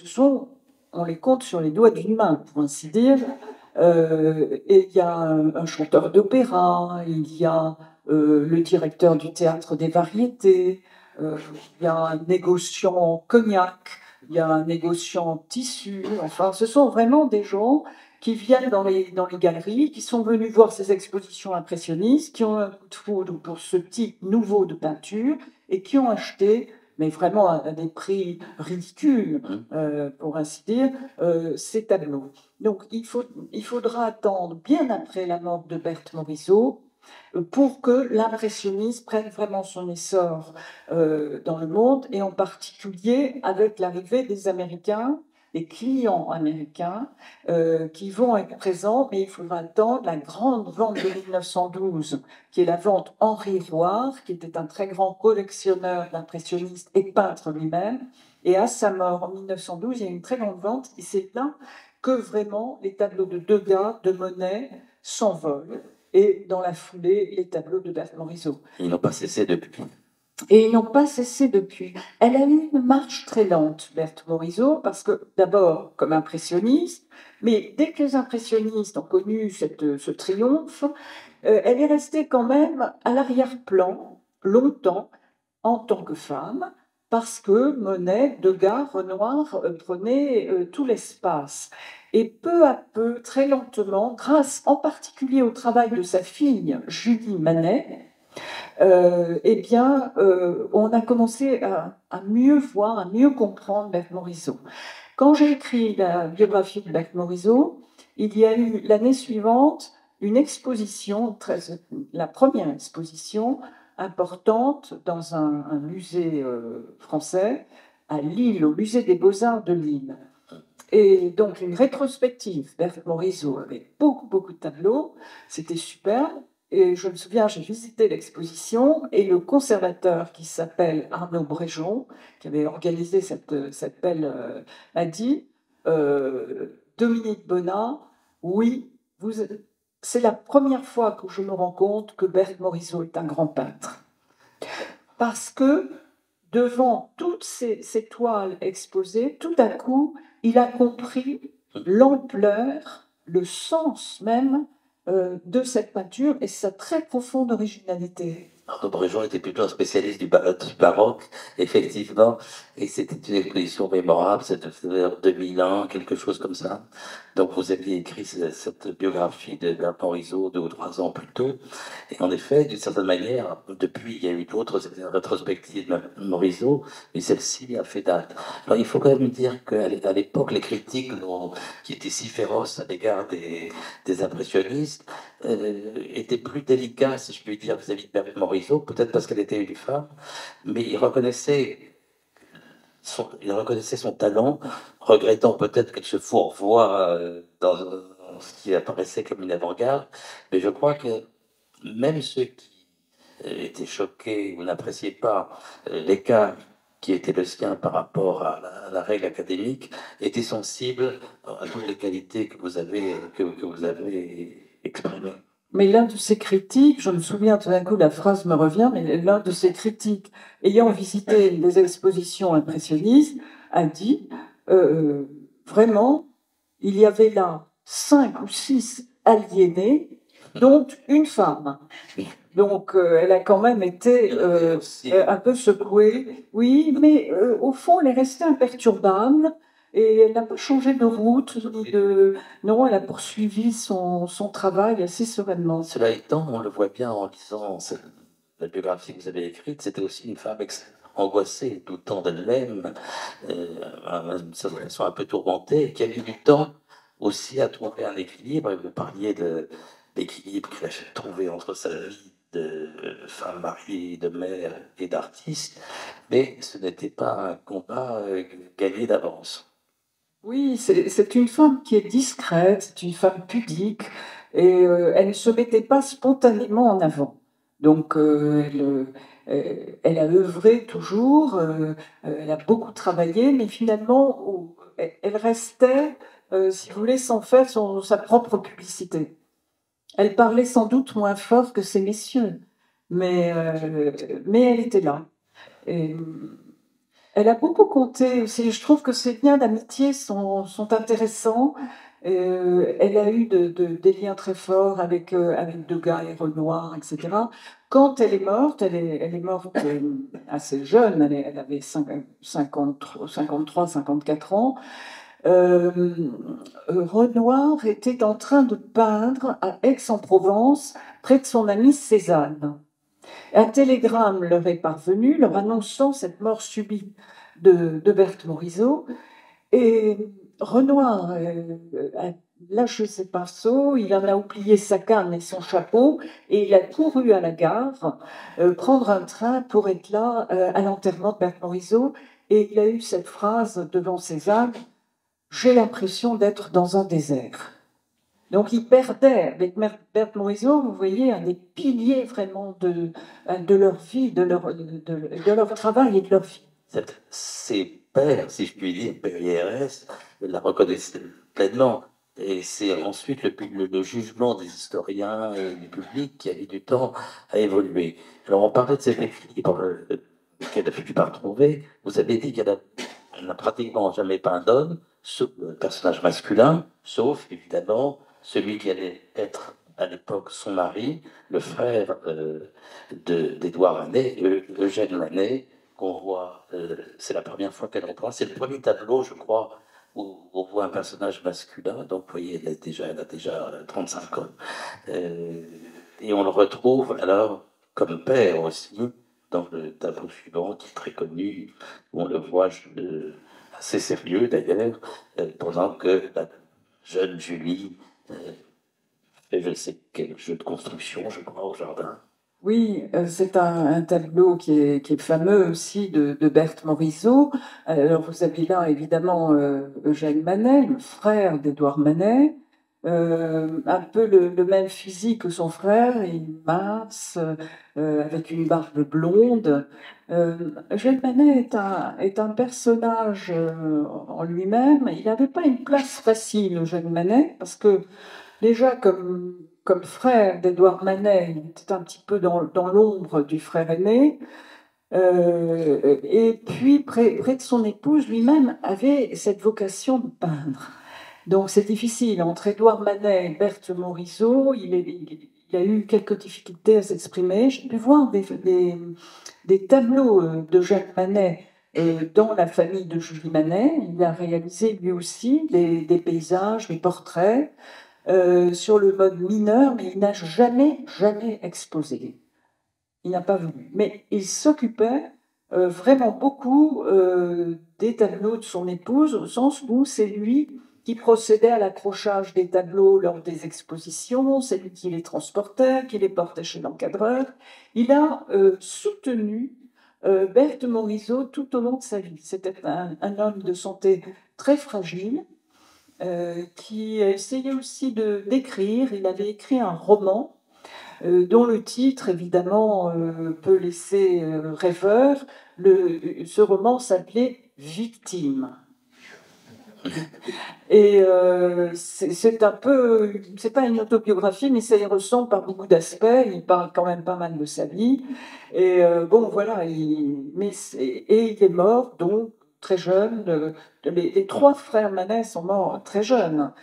on les compte sur les doigts d'une main, pour ainsi dire. Et il y a un chanteur d'opéra, il y a le directeur du théâtre des variétés, il y a un négociant en cognac, il y a un négociant en tissu. Enfin, ce sont vraiment des gens qui viennent dans les galeries, qui sont venus voir ces expositions impressionnistes, qui ont un coup de foudre pour ce type nouveau de peinture et qui ont acheté, mais vraiment à des prix ridicules, pour ainsi dire, ces tableaux. Donc il faudra attendre bien après la mort de Berthe Morisot pour que l'impressionnisme prenne vraiment son essor dans le monde, et en particulier avec l'arrivée des Américains, des clients américains qui vont être présents, mais il faudra attendre la grande vente de 1912, qui est la vente Henri Roire, qui était un très grand collectionneur d'impressionnistes et peintre lui-même. Et à sa mort en 1912, il y a une très grande vente, et c'est là que vraiment les tableaux de Degas, de Monet s'envolent. Et dans la foulée, les tableaux de Berthe Morisot. Ils n'ont pas cessé depuis. Et ils n'ont pas cessé depuis. Elle a eu une marche très lente, Berthe Morisot, parce que d'abord comme impressionniste, mais dès que les impressionnistes ont connu ce triomphe, elle est restée quand même à l'arrière-plan longtemps en tant que femme, parce que Monet, Degas, Renoir prenaient tout l'espace. Et peu à peu, très lentement, grâce en particulier au travail de sa fille Julie Manet, eh bien, on a commencé à mieux voir, à mieux comprendre Berthe Morisot. Quand j'ai écrit la biographie de Berthe Morisot, il y a eu l'année suivante une exposition, la première exposition importante dans un musée français à Lille, au musée des Beaux-Arts de Lille. Et donc une rétrospective, Berthe Morisot avec beaucoup de tableaux, c'était superbe. Et je me souviens, j'ai visité l'exposition et le conservateur qui s'appelle Arnaud Bréjon, qui avait organisé cette belle, a dit Dominique Bonnat, oui, c'est la première fois que je me rends compte que Berthe Morisot est un grand peintre. Parce que devant toutes ces toiles exposées, tout à coup, il a compris l'ampleur, le sens même de cette peinture et sa très profonde originalité. Arnaud Bréjon était plutôt un spécialiste du baroque, effectivement, et c'était une exposition mémorable, c'était vers 2001, quelque chose comme ça. Donc vous aviez écrit cette biographie de Berthe Morisot 2 ou 3 ans plus tôt, et en effet, d'une certaine manière, depuis, il y a eu d'autres rétrospectives de Morisot, mais celle-ci a fait date. Alors il faut quand même dire qu'à l'époque, les critiques qui étaient si féroces à l'égard des impressionnistes étaient plus délicats, si je puis dire, vis-à-vis de Berthe Morisot, peut-être parce qu'elle était une femme, mais il reconnaissait son talent, regrettant peut-être qu'elle se fourvoie dans ce qui apparaissait comme une avant-garde, mais je crois que même ceux qui étaient choqués ou n'appréciaient pas l'écart qui était le sien par rapport à la règle académique, étaient sensibles à toutes les qualités que vous avez exprimées. Mais l'un de ces critiques, je me souviens tout d'un coup, la phrase me revient, mais l'un de ces critiques, ayant visité les expositions impressionnistes, a dit vraiment, il y avait là 5 ou 6 aliénés, dont une femme. Donc, elle a quand même été un peu secouée. Oui, mais au fond, elle est restée imperturbable. Et elle n'a pas changé de route, ni de... Non, elle a poursuivi son travail assez sereinement. Cela étant, on le voit bien en lisant la biographie que vous avez écrite, c'était aussi une femme angoissée, doutant d'elle-même, d'une certaine façon un peu tourmentée, qui a mis du temps aussi à trouver un équilibre. Vous parliez l'équilibre qu'il a trouvé entre sa vie de femme mariée, de mère et d'artiste, mais ce n'était pas un combat gagné d'avance. Oui, c'est une femme qui est discrète, c'est une femme pudique, et elle ne se mettait pas spontanément en avant. Donc, elle a œuvré toujours, elle a beaucoup travaillé, mais finalement, elle restait, si vous voulez, sans faire sa propre publicité. Elle parlait sans doute moins fort que ces messieurs, mais elle était là. Et, elle a beaucoup compté aussi. Je trouve que ses liens d'amitié sont intéressants. Elle a eu des liens très forts avec Degas et Renoir, etc. Quand elle est morte, elle est morte assez jeune, elle avait 53, 54 ans. Renoir était en train de peindre à Aix-en-Provence, près de son amie Cézanne. Un télégramme leur est parvenu, leur annonçant cette mort subite de Berthe Morisot. Et Renoir a lâché ses pinceaux, il en a oublié sa canne et son chapeau, et il a couru à la gare, prendre un train pour être là à l'enterrement de Berthe Morisot. Et il a eu cette phrase devant Cézanne: « J'ai l'impression d'être dans un désert ». Donc, ils perdaient, avec Berthe Morisot, vous voyez, un des piliers vraiment de leur vie, de leur travail et de leur vie. Ses pairs, si je puis dire, père IRS, la reconnaissaient pleinement. Et c'est ensuite le jugement des historiens et du public qui a mis du temps à évoluer. Alors, on parlait de cet équilibre qu'elle a fini par trouver. Vous avez dit qu'elle n'a pratiquement jamais peint d'homme, personnage masculin, sauf évidemment celui qui allait être à l'époque son mari, le frère d'Édouard Manet, Eugène Manet, qu'on voit, c'est la première fois qu'elle reprend, c'est le premier tableau, je crois, où on voit un personnage masculin, donc vous voyez, elle a déjà 35 ans, et on le retrouve alors comme père aussi, dans le tableau suivant, qui est très connu, où on le voit assez sérieux d'ailleurs, pendant que la jeune Julie fait je sais quel jeu de construction, je crois, au jardin. Oui, c'est un tableau qui est fameux aussi de Berthe Morisot. Alors, vous avez là évidemment Eugène Manet, le frère d'Édouard Manet, un peu le même physique que son frère, il est mince, avec une barbe blonde. Eugène Manet est un personnage en lui-même. Il n'avait pas une place facile, Eugène Manet, parce que déjà, comme frère d'Édouard Manet, il était un petit peu dans l'ombre du frère aîné. Et puis, près de son épouse, lui-même avait cette vocation de peindre. Donc, c'est difficile. Entre Édouard Manet et Berthe Morisot, il a eu quelques difficultés à s'exprimer. J'ai pu voir des tableaux d'Eugène Manet dans la famille de Julie Manet. Il a réalisé lui aussi des paysages, des portraits. Sur le mode mineur, mais il n'a jamais exposé. Il n'a pas voulu. Mais il s'occupait vraiment beaucoup des tableaux de son épouse, au sens où c'est lui qui procédait à l'accrochage des tableaux lors des expositions, c'est lui qui les transportait, qui les portait chez l'encadreur. Il a soutenu Berthe Morisot tout au long de sa vie. C'était un homme de santé très fragile, qui essayait aussi d'écrire. Il avait écrit un roman dont le titre, évidemment, peut laisser rêveur. Ce roman s'appelait Victime. Et c'est un peu, c'est pas une autobiographie, mais ça y ressemble par beaucoup d'aspects. Il parle quand même pas mal de sa vie. Et bon, voilà, il est mort, donc, très jeune. Les trois frères Manet sont morts très jeunes.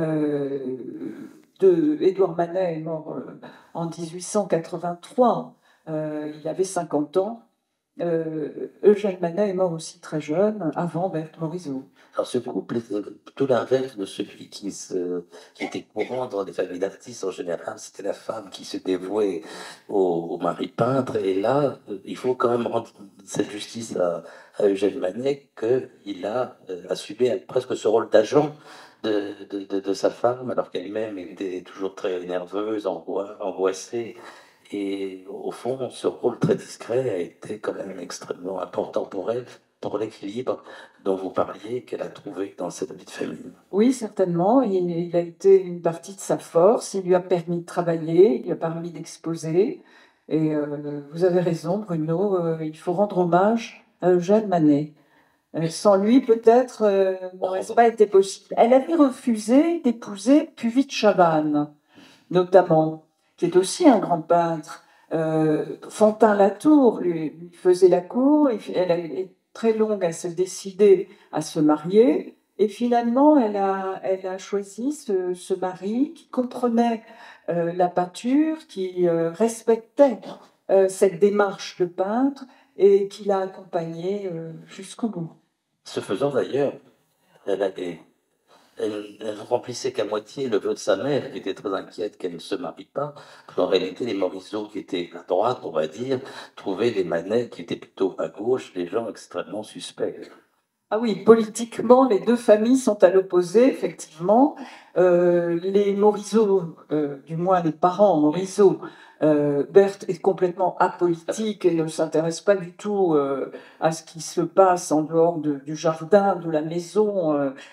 Édouard Manet est mort en 1883. Il avait 50 ans. Eugène Manet est mort aussi très jeune, avant Berthe Morisot. Alors, ce couple est tout l'inverse de celui qui était courant dans les familles d'artistes en général. C'était la femme qui se dévouait au mari peintre. Et là, il faut quand même rendre cette justice à Eugène Manet qu'il a assumé presque ce rôle d'agent de sa femme, alors qu'elle-même était toujours très nerveuse, angoissée. Et au fond, ce rôle très discret a été quand même extrêmement important pour elle, pour l'équilibre dont vous parliez, qu'elle a trouvé dans cette vie de famille. Oui, certainement. Il a été une partie de sa force. Il lui a permis de travailler, il lui a permis d'exposer. Et vous avez raison, Bruno, il faut rendre hommage à Eugène Manet. Sans lui, peut-être, n'aurait pas été possible. Elle avait refusé d'épouser Puvis de Chavannes, notamment, qui est aussi un grand peintre. Fantin-Latour lui faisait la cour, elle est très longue à se décider à se marier, et finalement elle a choisi ce mari qui comprenait la peinture, qui respectait cette démarche de peintre et qui l'a accompagnée jusqu'au bout. Ce faisant d'ailleurs, elle ne remplissait qu'à moitié le vœu de sa mère, qui était très inquiète qu'elle ne se marie pas. En réalité, les Morisot, qui étaient à droite, on va dire, trouvaient les Manet, qui étaient plutôt à gauche, des gens extrêmement suspects. Ah oui, politiquement, les deux familles sont à l'opposé, effectivement. Les Morisot, du moins les parents Morisot, Berthe est complètement apolitique et ne s'intéresse pas du tout à ce qui se passe en dehors du jardin, de la maison,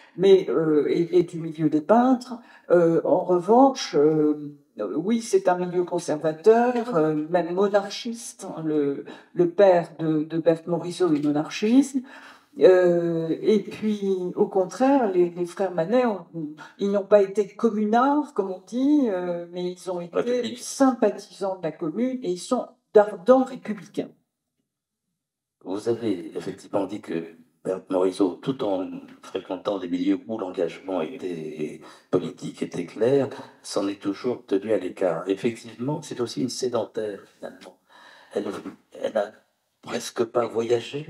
et du milieu des peintres. En revanche, oui, c'est un milieu conservateur, même monarchiste. Le père de Berthe Morisot est monarchiste. Et puis, au contraire, les frères Manet, ils n'ont pas été communards, comme on dit, mais ils ont été sympathisants de la commune et ils sont d'ardents républicains. Vous avez effectivement dit que Berthe Morisot, tout en fréquentant des milieux où l'engagement était politique, était clair, s'en est toujours tenue à l'écart. Effectivement, c'est aussi une sédentaire, finalement. Elle n'a presque pas voyagé.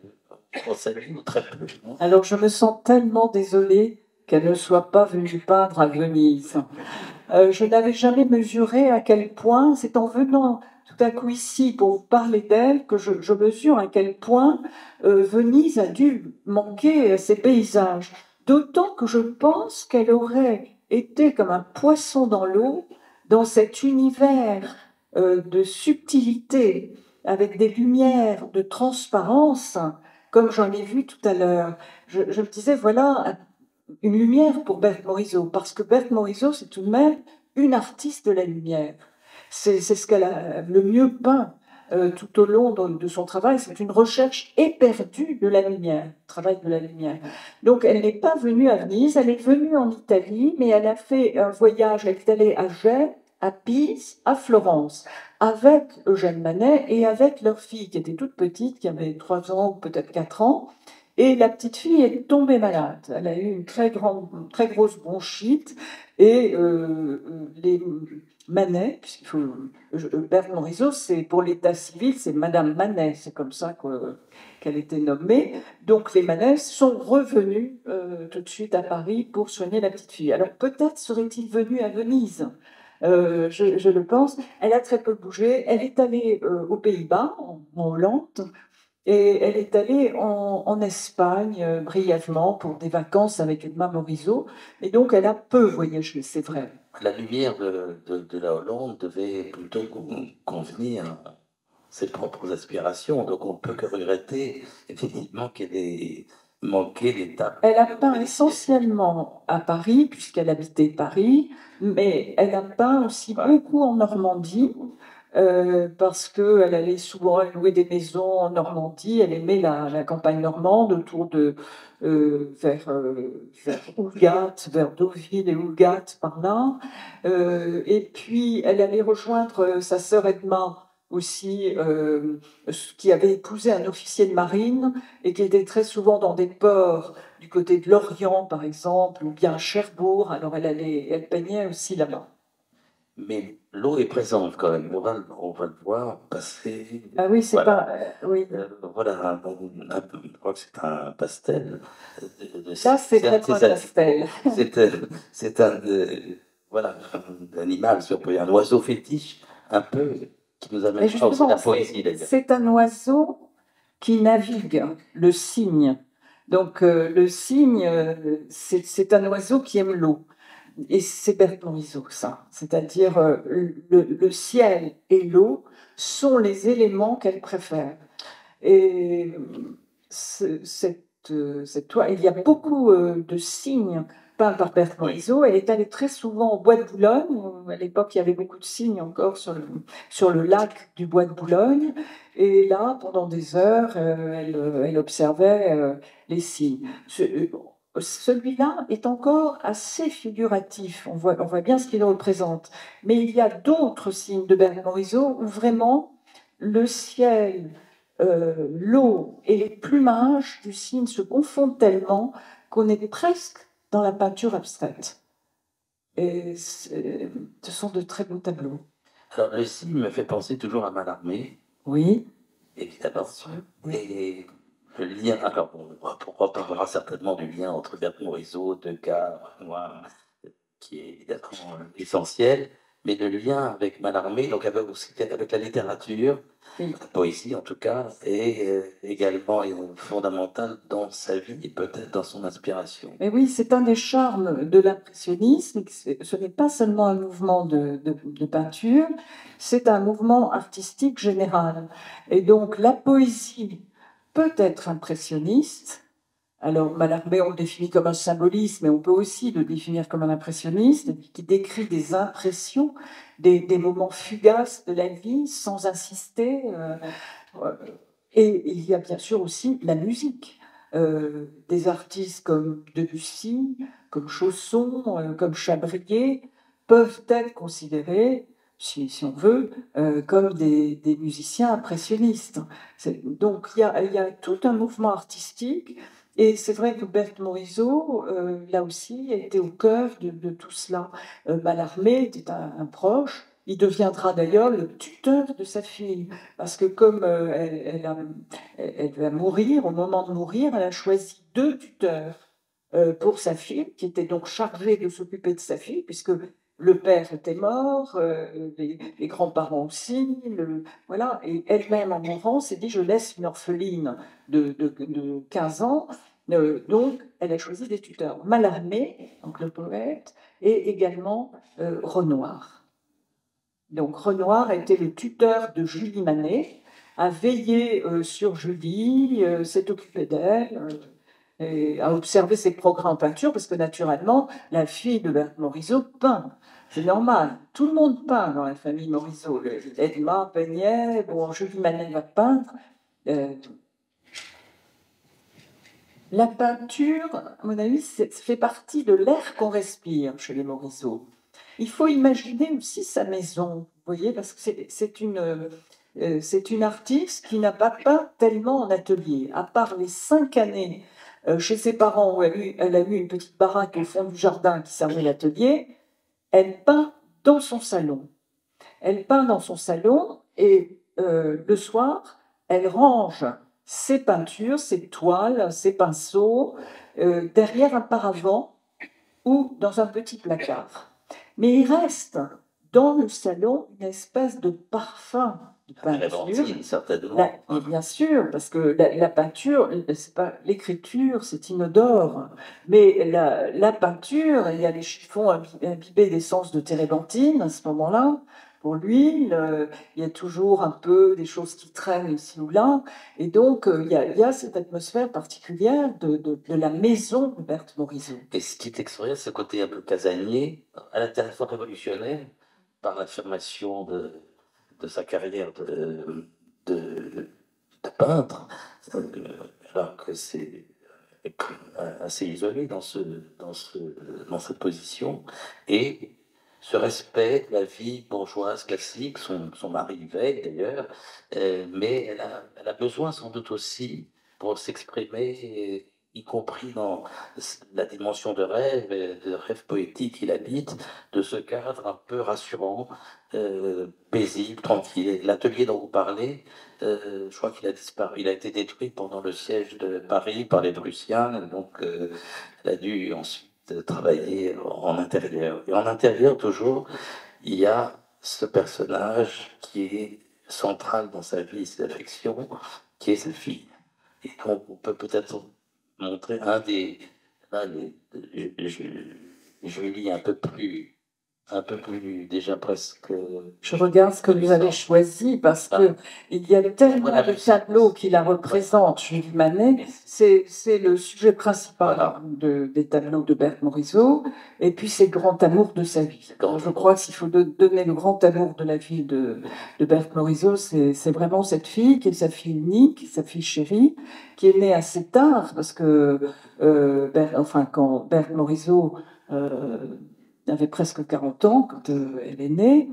Très peu. Alors je me sens tellement désolée qu'elle ne soit pas venue peindre à Venise. Je n'avais jamais mesuré à quel point, c'est en venant tout à coup ici pour vous parler d'elle que je mesure à quel point Venise a dû manquer ses paysages. D'autant que je pense qu'elle aurait été comme un poisson dans l'eau, dans cet univers de subtilité, avec des lumières, de transparence, comme j'en ai vu tout à l'heure. Je me disais, voilà une lumière pour Berthe Morisot, parce que Berthe Morisot, c'est tout de même une artiste de la lumière. C'est ce qu'elle a le mieux peint tout au long de son travail. C'est une recherche éperdue de la lumière, travail de la lumière. Donc, elle n'est pas venue à Venise, elle est venue en Italie, mais elle a fait un voyage, elle est allée à Gênes, à Pise, à Florence, avec Eugène Manet et avec leur fille, qui était toute petite, qui avait 3 ans ou peut-être 4 ans. Et la petite fille est tombée malade. Elle a eu une très grosse bronchite. Et les Manet, puisqu'il faut. Berthe Morisot, c'est pour l'état civil, c'est Madame Manet, c'est comme ça qu'elle était nommée. Donc les Manet sont revenus tout de suite à Paris pour soigner la petite fille. Alors peut-être serait-il venu à Venise. Je le pense. Elle a très peu bougé. Elle est allée aux Pays-Bas, en Hollande, et elle est allée en Espagne brièvement pour des vacances avec Edma Morisot. Et donc, elle a peu voyagé, c'est vrai. La lumière de la Hollande devait plutôt convenir à ses propres aspirations. Donc, on ne peut que regretter effectivement qu'elle ait manqué l'étape. Elle a peint essentiellement à Paris, puisqu'elle habitait Paris, mais elle a peint aussi beaucoup en Normandie. Parce qu'elle allait souvent louer des maisons en Normandie, elle aimait la campagne normande autour de vers Oulgat, vers Deauville et Oulgat par là. Et puis elle allait rejoindre sa sœur Edma aussi, qui avait épousé un officier de marine et qui était très souvent dans des ports du côté de Lorient par exemple, ou bien Cherbourg. Alors elle peignait aussi là-bas. mais l'eau est présente quand même. On va le voir passer. Ah oui, c'est Voilà. pas. Oui. Voilà, je crois que c'est un pastel. Là, c'est vraiment un pastel. C'est voilà, un animal, si on peut dire, un oiseau fétiche, un peu, qui nous amène aussi la poésie, d'ailleurs. C'est un oiseau qui navigue, le cygne. Donc, le cygne, c'est un oiseau qui aime l'eau. Et c'est Berthe Morisot, ça. C'est-à-dire, le ciel et l'eau sont les éléments qu'elle préfère. Et il y a beaucoup de cygnes peints par Berthe Morisot. Elle est allée très souvent au Bois de Boulogne. À l'époque, il y avait beaucoup de cygnes encore sur le lac du Bois de Boulogne. Et là, pendant des heures, elle observait les cygnes. Celui-là est encore assez figuratif. On voit bien ce qu'il représente. Mais il y a d'autres signes de Berthe Morisot où vraiment le ciel, l'eau et les plumages du cygne se confondent tellement qu'on est presque dans la peinture abstraite. Et ce sont de très beaux tableaux. Alors, le cygne me fait penser toujours à Mallarmé. Oui. Évidemment. Oui. Et le lien, alors on parlera certainement du lien entre Berthe Morisot, Degas, Renoir, qui est évidemment essentiel, mais le lien avec Mallarmé, donc avec la littérature, la poésie en tout cas, est également fondamental dans sa vie et peut-être dans son inspiration. Mais oui, c'est un des charmes de l'impressionnisme. Ce n'est pas seulement un mouvement de peinture, c'est un mouvement artistique général. Et donc la poésie peut être impressionniste. Alors Mallarmé, on le définit comme un symboliste, mais on peut aussi le définir comme un impressionniste qui décrit des impressions, des moments fugaces de la vie sans insister. Et il y a bien sûr aussi la musique. Des artistes comme Debussy, comme Chausson, comme Chabrier peuvent être considérés, si on veut, comme des musiciens impressionnistes. Donc il y a tout un mouvement artistique. Et c'est vrai que Berthe Morisot, là aussi, était au cœur de tout cela. Mallarmé était un proche. Il deviendra d'ailleurs le tuteur de sa fille, parce que comme elle va mourir, au moment de mourir, elle a choisi 2 tuteurs pour sa fille, qui était donc chargée de s'occuper de sa fille, puisque le père était mort, les grands-parents aussi, voilà, et elle-même en mourant s'est dit je laisse une orpheline de 15 ans, donc elle a choisi des tuteurs. Mallarmé, donc le poète, et également Renoir. Donc Renoir a été le tuteur de Julie Manet, a veillé sur Julie, s'est occupé d'elle, et a observé ses progrès en peinture, parce que naturellement, la fille de Berthe Morisot peint. C'est normal, tout le monde peint dans la famille Morisot. Edma peignait, bon, Julie Manet va peindre. La peinture, à mon avis, ça fait partie de l'air qu'on respire chez les Morisot. Il faut imaginer aussi sa maison, vous voyez, parce que c'est une artiste qui n'a pas peint tellement en atelier, à part les 5 années chez ses parents où elle a eu une petite baraque au fond du jardin qui servait d'atelier. Elle peint dans son salon. Elle peint dans son salon et le soir, elle range ses peintures, ses toiles, ses pinceaux derrière un paravent ou dans un petit placard. Mais il reste dans le salon une espèce de parfum de peinture. Certainement. Bien sûr, parce que la peinture, c'est pas l'écriture, c'est inodore. Mais la peinture, il y a les chiffons imbibés d'essence de térébenthine à ce moment-là. Pour lui, il y a toujours un peu des choses qui traînent ici ou là. Et donc, il y a cette atmosphère particulière de la maison de Berthe Morisot. Et ce qui est extraordinaire, c'est ce côté un peu casanier, à la fois révolutionnaire, par l'affirmation de sa carrière de peintre, alors que c'est assez isolé dans cette position, et ce respect de la vie bourgeoise classique, son mari y veille d'ailleurs, mais elle a besoin sans doute aussi, pour s'exprimer, y compris dans la dimension de rêve poétique qu'il habite, de ce cadre un peu rassurant, paisible, tranquille. L'atelier dont vous parlez, je crois qu'il a disparu, il a été détruit pendant le siège de Paris par les Prussiens, donc il a dû ensuite travailler en intérieur. Et en intérieur, toujours, il y a ce personnage qui est central dans sa vie, ses affections, qui est sa fille. Et donc, on peut peut-être montrer un des. Là, je lis un peu plus déjà presque. Je regarde ce que vous avez choisi parce que il y a tellement de tableaux qui la représentent, Julie Manet. C'est le sujet principal des tableaux de Berthe Morisot. Et puis, c'est le grand amour de sa vie. Je crois qu'il faut donner le grand amour de la vie de Berthe Morisot. C'est vraiment cette fille qui est sa fille unique, sa fille chérie, qui est née assez tard parce que, quand Berthe Morisot avait presque 40 ans quand elle est née.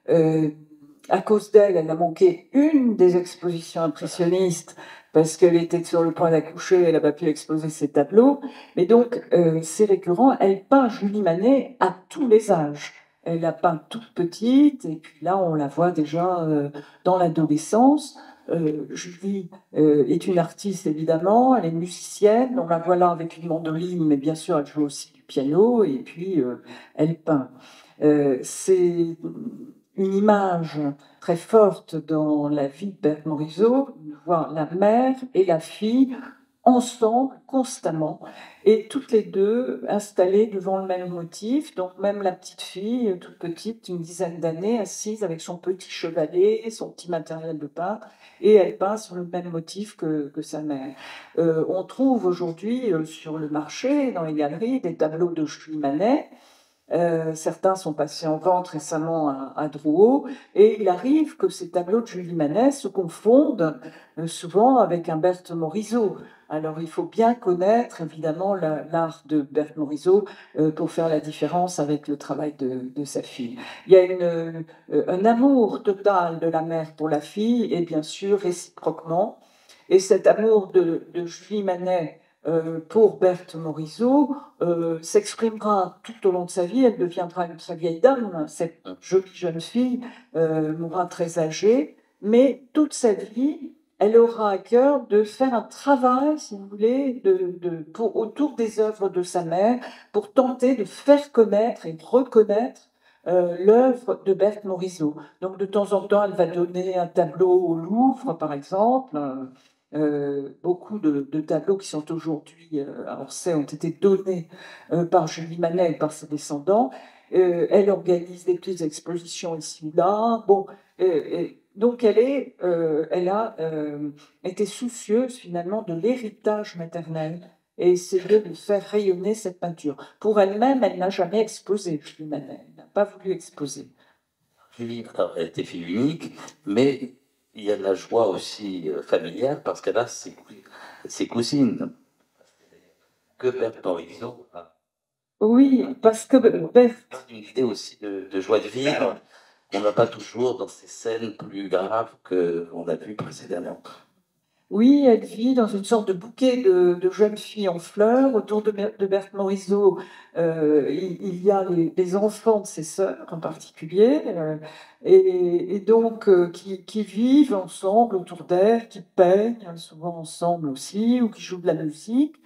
À cause d'elle, elle a manqué une des expositions impressionnistes parce qu'elle était sur le point d'accoucher, elle n'a pas pu exposer ses tableaux. Mais donc, c'est récurrent, elle peint Julie Manet à tous les âges. Elle la peint toute petite, et puis là, on la voit déjà dans l'adolescence. Julie est une artiste, évidemment, elle est musicienne, on la voit là avec une mandoline, mais bien sûr, elle joue aussi du piano, et puis elle peint. C'est une image très forte dans la vie de Berthe Morisot, voir la mère et la fille ensemble, constamment, et toutes les deux installées devant le même motif. Donc même la petite fille, toute petite, une dizaine d'années, assise avec son petit chevalet, son petit matériel de peintre, et elle peint sur le même motif que sa mère. On trouve aujourd'hui sur le marché, dans les galeries, des tableaux de Julie Manet. Certains sont passés en vente récemment à Drouot, et il arrive que ces tableaux de Julie Manet se confondent souvent avec un Berthe Morisot. Alors il faut bien connaître évidemment l'art de Berthe Morisot pour faire la différence avec le travail de sa fille. Il y a un amour total de la mère pour la fille, et bien sûr réciproquement. Et cet amour de Julie Manet pour Berthe Morisot s'exprimera tout au long de sa vie. Elle deviendra une très vieille dame, cette jolie jeune fille mourra très âgée, mais toute sa vie, elle aura à cœur de faire un travail, si vous voulez, autour des œuvres de sa mère, pour tenter de faire connaître et reconnaître l'œuvre de Berthe Morisot. Donc de temps en temps, elle va donner un tableau au Louvre, par exemple. Beaucoup de tableaux qui sont aujourd'hui à Orsay ont été donnés par Julie Manet et par ses descendants. Elle organise des petites expositions ici ou là. Bon, donc elle a été soucieuse finalement de l'héritage maternel et essayé de faire rayonner cette peinture. Pour elle-même, elle n'a jamais exposé, Julie Manet. Elle n'a pas voulu exposer. Julie était fille unique, mais il y a de la joie aussi familiale parce qu'elle a ses cousines. Que Berthe Morisot a. Oui, parce que Berthe. Une idée aussi de joie de vivre. On n'a pas toujours dans ces scènes plus graves qu'on a vues précédemment. Oui, elle vit dans une sorte de bouquet de jeunes filles en fleurs. Autour de Berthe Morisot, il y a les enfants de ses sœurs en particulier, et donc qui vivent ensemble autour d'elle, qui peignent souvent ensemble aussi, ou qui jouent de la musique.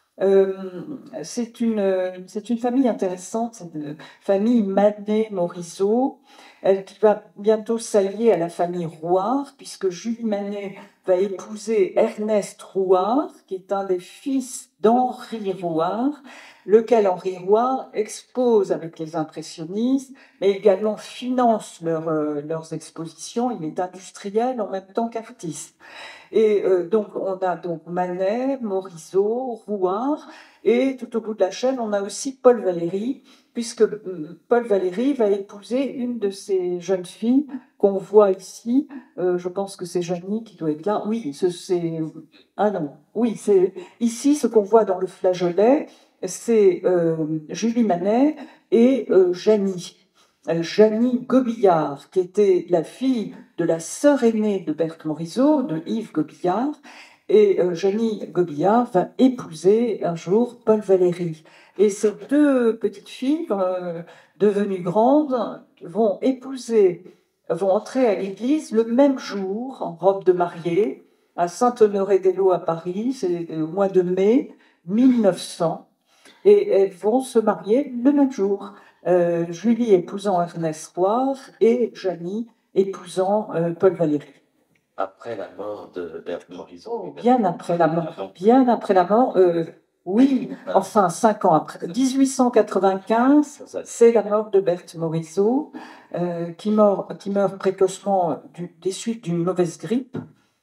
C'est une famille intéressante, c'est une famille Manet-Morisot. Elle va bientôt s'allier à la famille Rouard, puisque Julie Manet va épouser Ernest Rouard, qui est un des fils d'Henri Rouard, lequel Henri Rouard expose avec les impressionnistes, mais également finance leurs expositions. Il est industriel en même temps qu'artiste. Et donc, on a donc Manet, Morisot, Rouard, et tout au bout de la chaîne, on a aussi Paul Valéry, puisque Paul Valéry va épouser une de ces jeunes filles qu'on voit ici. Je pense que c'est Janie qui doit être là. Oui, c'est... Ah non, oui, c'est ici ce qu'on voit dans le flageolet, c'est Julie Manet et Janie. Janie Gobillard, qui était la fille de la sœur aînée de Berthe Morisot, de Yves Gobillard, Et Jenny Gobillard va épouser un jour Paul Valéry. Et ces deux petites filles, devenues grandes, vont entrer à l'église le même jour, en robe de mariée, à Saint-Honoré-des-Laux à Paris, c'est au mois de mai 1900. Et elles vont se marier le même jour. Julie épousant Ernest Roire et Jenny épousant Paul Valéry. Après la mort de Berthe Morisot. Bien après la mort. Bien après la mort. Oui, enfin 5 ans après. 1895, c'est la mort de Berthe Morisot, qui meurt précocement des suites d'une mauvaise grippe,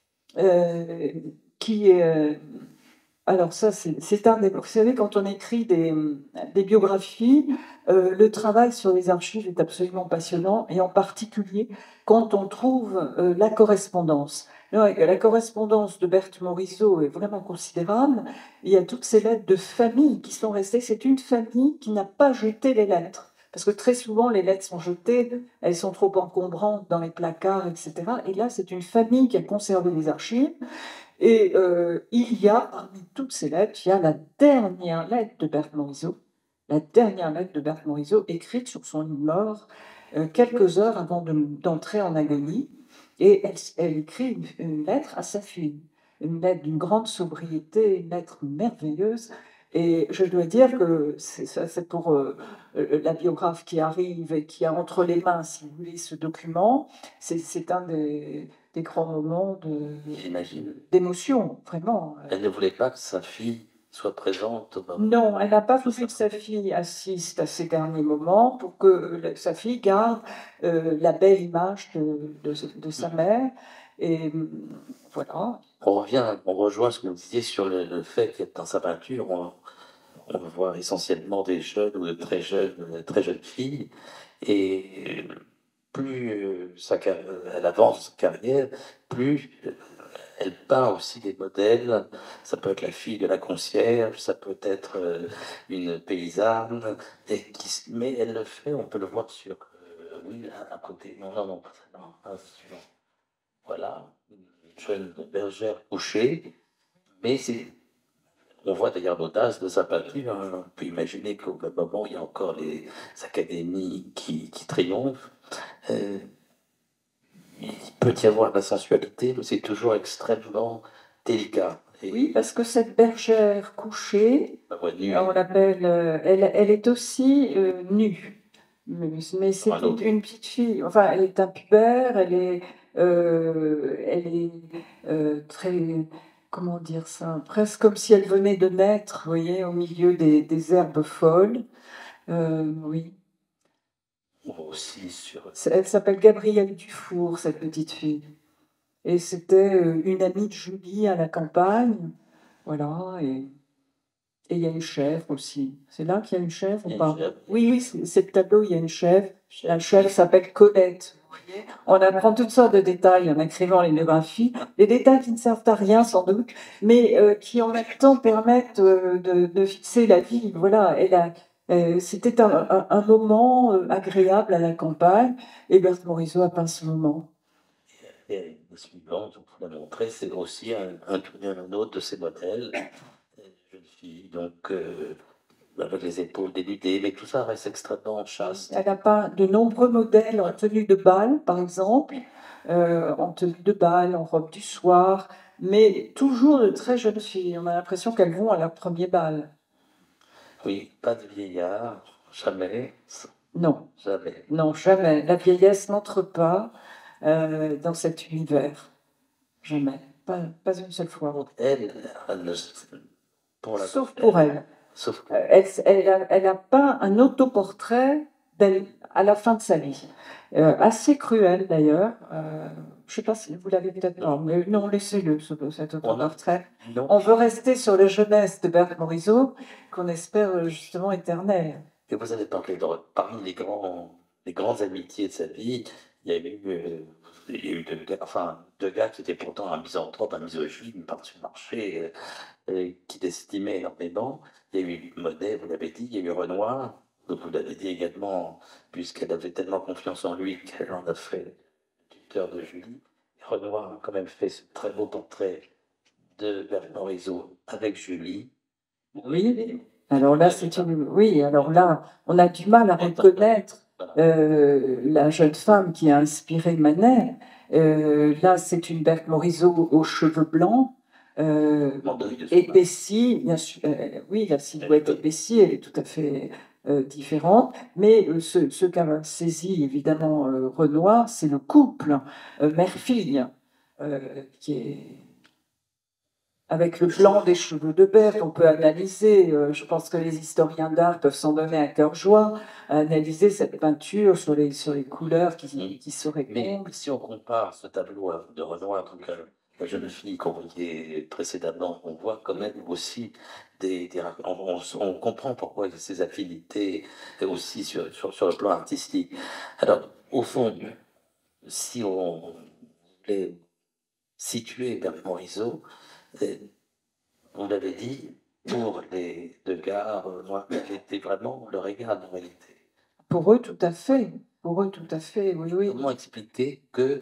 qui est alors ça, c'est un des... Vous savez, quand on écrit des biographies, le travail sur les archives est absolument passionnant, et en particulier quand on trouve la correspondance. La correspondance de Berthe Morisot est vraiment considérable. Il y a toutes ces lettres de famille qui sont restées. C'est une famille qui n'a pas jeté les lettres. Parce que très souvent, les lettres sont jetées, elles sont trop encombrantes dans les placards, etc. Et là, c'est une famille qui a conservé les archives. Et il y a, parmi toutes ces lettres, il y a la dernière lettre de Berthe Morisot, la dernière lettre de Berthe Morisot écrite sur son lit de mort, quelques heures avant d'entrer en agonie. Et elle écrit une lettre à sa fille, une lettre d'une grande sobriété, une lettre merveilleuse. Et je dois dire que c'est pour la biographe qui arrive et qui a entre les mains, si vous voulez, ce document, c'est un des grands moments d'émotion, vraiment. Elle ne voulait pas que sa fille soit présente au moment. Non, elle n'a pas voulu que sa fille assiste à ces derniers moments pour que sa fille garde la belle image de sa mère. Et voilà. On rejoint ce que vous disiez sur le fait que dans sa peinture, on voit essentiellement des jeunes ou de très jeunes filles. Et plus elle avance sa carrière, plus elle peint aussi des modèles. Ça peut être la fille de la concierge, ça peut être une paysanne. Mais elle le fait, on peut le voir sur... oui, à côté. Non, pas ça. Non, un suivant. Voilà, une jeune bergère couchée. Mais on voit d'ailleurs l'audace de sa peinture. On peut imaginer qu'au même moment, il y a encore les académies qui triomphent. Il peut y avoir de la sensualité, mais c'est toujours extrêmement délicat. Oui, parce que cette bergère couchée, on l'appelle, elle est aussi nue. Mais c'est une petite fille. Enfin, elle est un pubère, elle est très, comment dire ça, presque comme si elle venait de naître, vous voyez, au milieu des herbes folles. Oui. Aussi sur... Elle s'appelle Gabrielle Dufour, cette petite fille. Et c'était une amie de Julie à la campagne. Voilà. Et il y a une chèvre aussi. C'est là qu'il y a une chèvre ou pas? Oui, c'est le tableau, il y a une chèvre. La chèvre s'appelle Colette. Vous voyez, on apprend toutes sortes de détails en écrivant les biographies. Des détails qui ne servent à rien sans doute, mais qui en même temps permettent de fixer la vie. Voilà. C'était un moment agréable à la campagne, et Berthe Morisot a peint ce moment. Et la suivante, on l'a montré, c'est aussi un autre de ces modèles. Jeune fille, donc avec les épaules dénudées, mais tout ça reste extrêmement chaste. Elle a peint de nombreux modèles en tenue de bal, par exemple, en tenue de bal, en robe du soir, mais toujours de très jeunes filles. On a l'impression qu'elles vont à leur premier bal. Oui, pas de vieillard, jamais. Non. Jamais. Non, jamais. La vieillesse n'entre pas dans cet univers. Jamais. Pas une seule fois. Sauf pour elle. Elle a peint un autoportrait d'elle à la fin de sa vie. Assez cruel d'ailleurs. Je ne sais pas si vous l'avez peut-être pas, mais non, laissez-le, cet autoportrait. On veut rester sur la jeunesse de Berthe Morisot, qu'on espère justement éternelle. Et vous avez parlé parmi les grandes amitiés de sa vie, il y a eu deux gars qui étaient pourtant un misanthrope, un misogyne par-dessus le marché, qui l'estimaient énormément. Il y a eu Monet, vous l'avez dit, il y a eu Renoir, donc vous l'avez dit également, puisqu'elle avait tellement confiance en lui qu'elle en a fait le tuteur de Julie. Et Renoir a quand même fait ce très beau portrait de Berthe Morisot avec Julie. Oui, alors là, oui, alors là, on a du mal à reconnaître la jeune femme qui a inspiré Manet. Là, c'est une Berthe Morisot aux cheveux blancs, épaissie, bien sûr. Oui, la silhouette épaissie, elle est tout à fait différente. Mais ce qu'a saisi évidemment Renoir, c'est le couple mère-fille qui est avec le blanc des cheveux de Berthe. On peut analyser, je pense que les historiens d'art peuvent s'en donner à cœur joie, à analyser cette peinture sur les couleurs qui se répondent. Mais si on compare ce tableau de Renoir, donc la jeune fille qu'on voyait précédemment, on voit quand même aussi on comprend pourquoi il y a ces affinités aussi sur le plan artistique. Alors, au fond, si on voulait situer Berthe Morisot, on l'avait dit, pour les Degas, Renoir, elle était vraiment leur égal en réalité. Pour eux, tout à fait. Pour eux, tout à fait, oui, oui. Comment expliquer que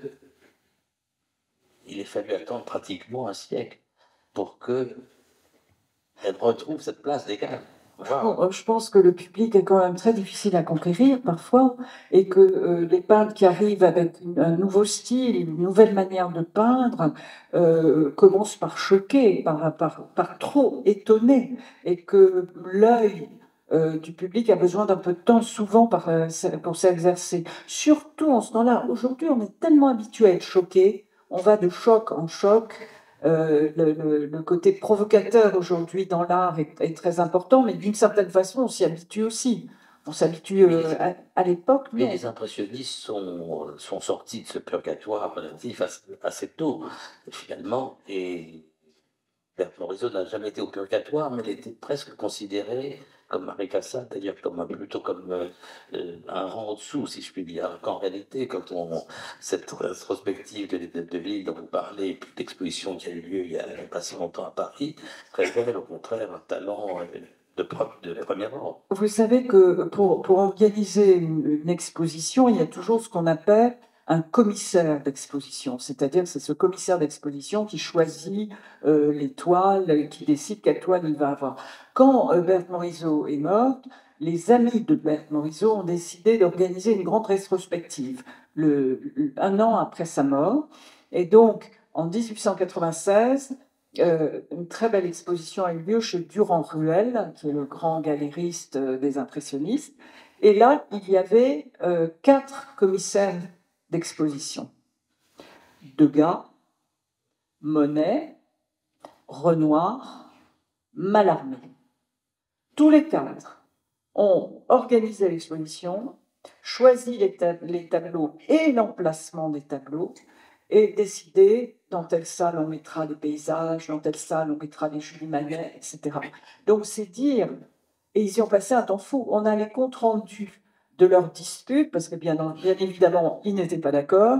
il ait fallu attendre pratiquement un siècle pour qu'elle retrouve cette place d'égale? Bon, je pense que le public est quand même très difficile à conquérir parfois, et que les peintres qui arrivent avec un nouveau style, une nouvelle manière de peindre, commencent par choquer, par trop étonner, et que l'œil du public a besoin d'un peu de temps, souvent pour s'exercer. Surtout en ce temps-là. Aujourd'hui, on est tellement habitué à être choqué, on va de choc en choc. Le côté provocateur aujourd'hui dans l'art est très important, mais d'une certaine façon, on s'y habitue aussi. On s'habitue à l'époque. Mais les impressionnistes sont sortis de ce purgatoire relatif assez tôt, finalement, et Berthe Morisot n'a jamais été au purgatoire, mais elle était presque considérée, comme Marie Cassatt, d'ailleurs, plutôt comme un rang en dessous, si je puis dire. Qu'en réalité, cette rétrospective de Lille dont vous parlez, l'exposition qui a eu lieu il y a pas si longtemps à Paris, révèle au contraire un talent de premier ordre. Vous savez que pour organiser une exposition, il y a toujours ce qu'on appelle un commissaire d'exposition, c'est-à-dire c'est ce commissaire d'exposition qui choisit les toiles, qui décide quelle toile il va avoir. Quand Berthe Morisot est morte, les amis de Berthe Morisot ont décidé d'organiser une grande rétrospective un an après sa mort. Et donc, en 1896, une très belle exposition a eu lieu chez Durand-Ruel, qui est le grand galériste des impressionnistes. Et là, il y avait 4 commissaires d'exposition. Degas, Monet, Renoir, Mallarmé. Tous les 4 ont organisé l'exposition, choisi les tableaux et l'emplacement des tableaux, et décidé dans telle salle on mettra des paysages, dans telle salle on mettra des Julie Manet, etc. Donc c'est dire, et ils y ont passé un temps fou. On a les comptes rendus de leurs disputes, parce que bien évidemment, ils n'étaient pas d'accord.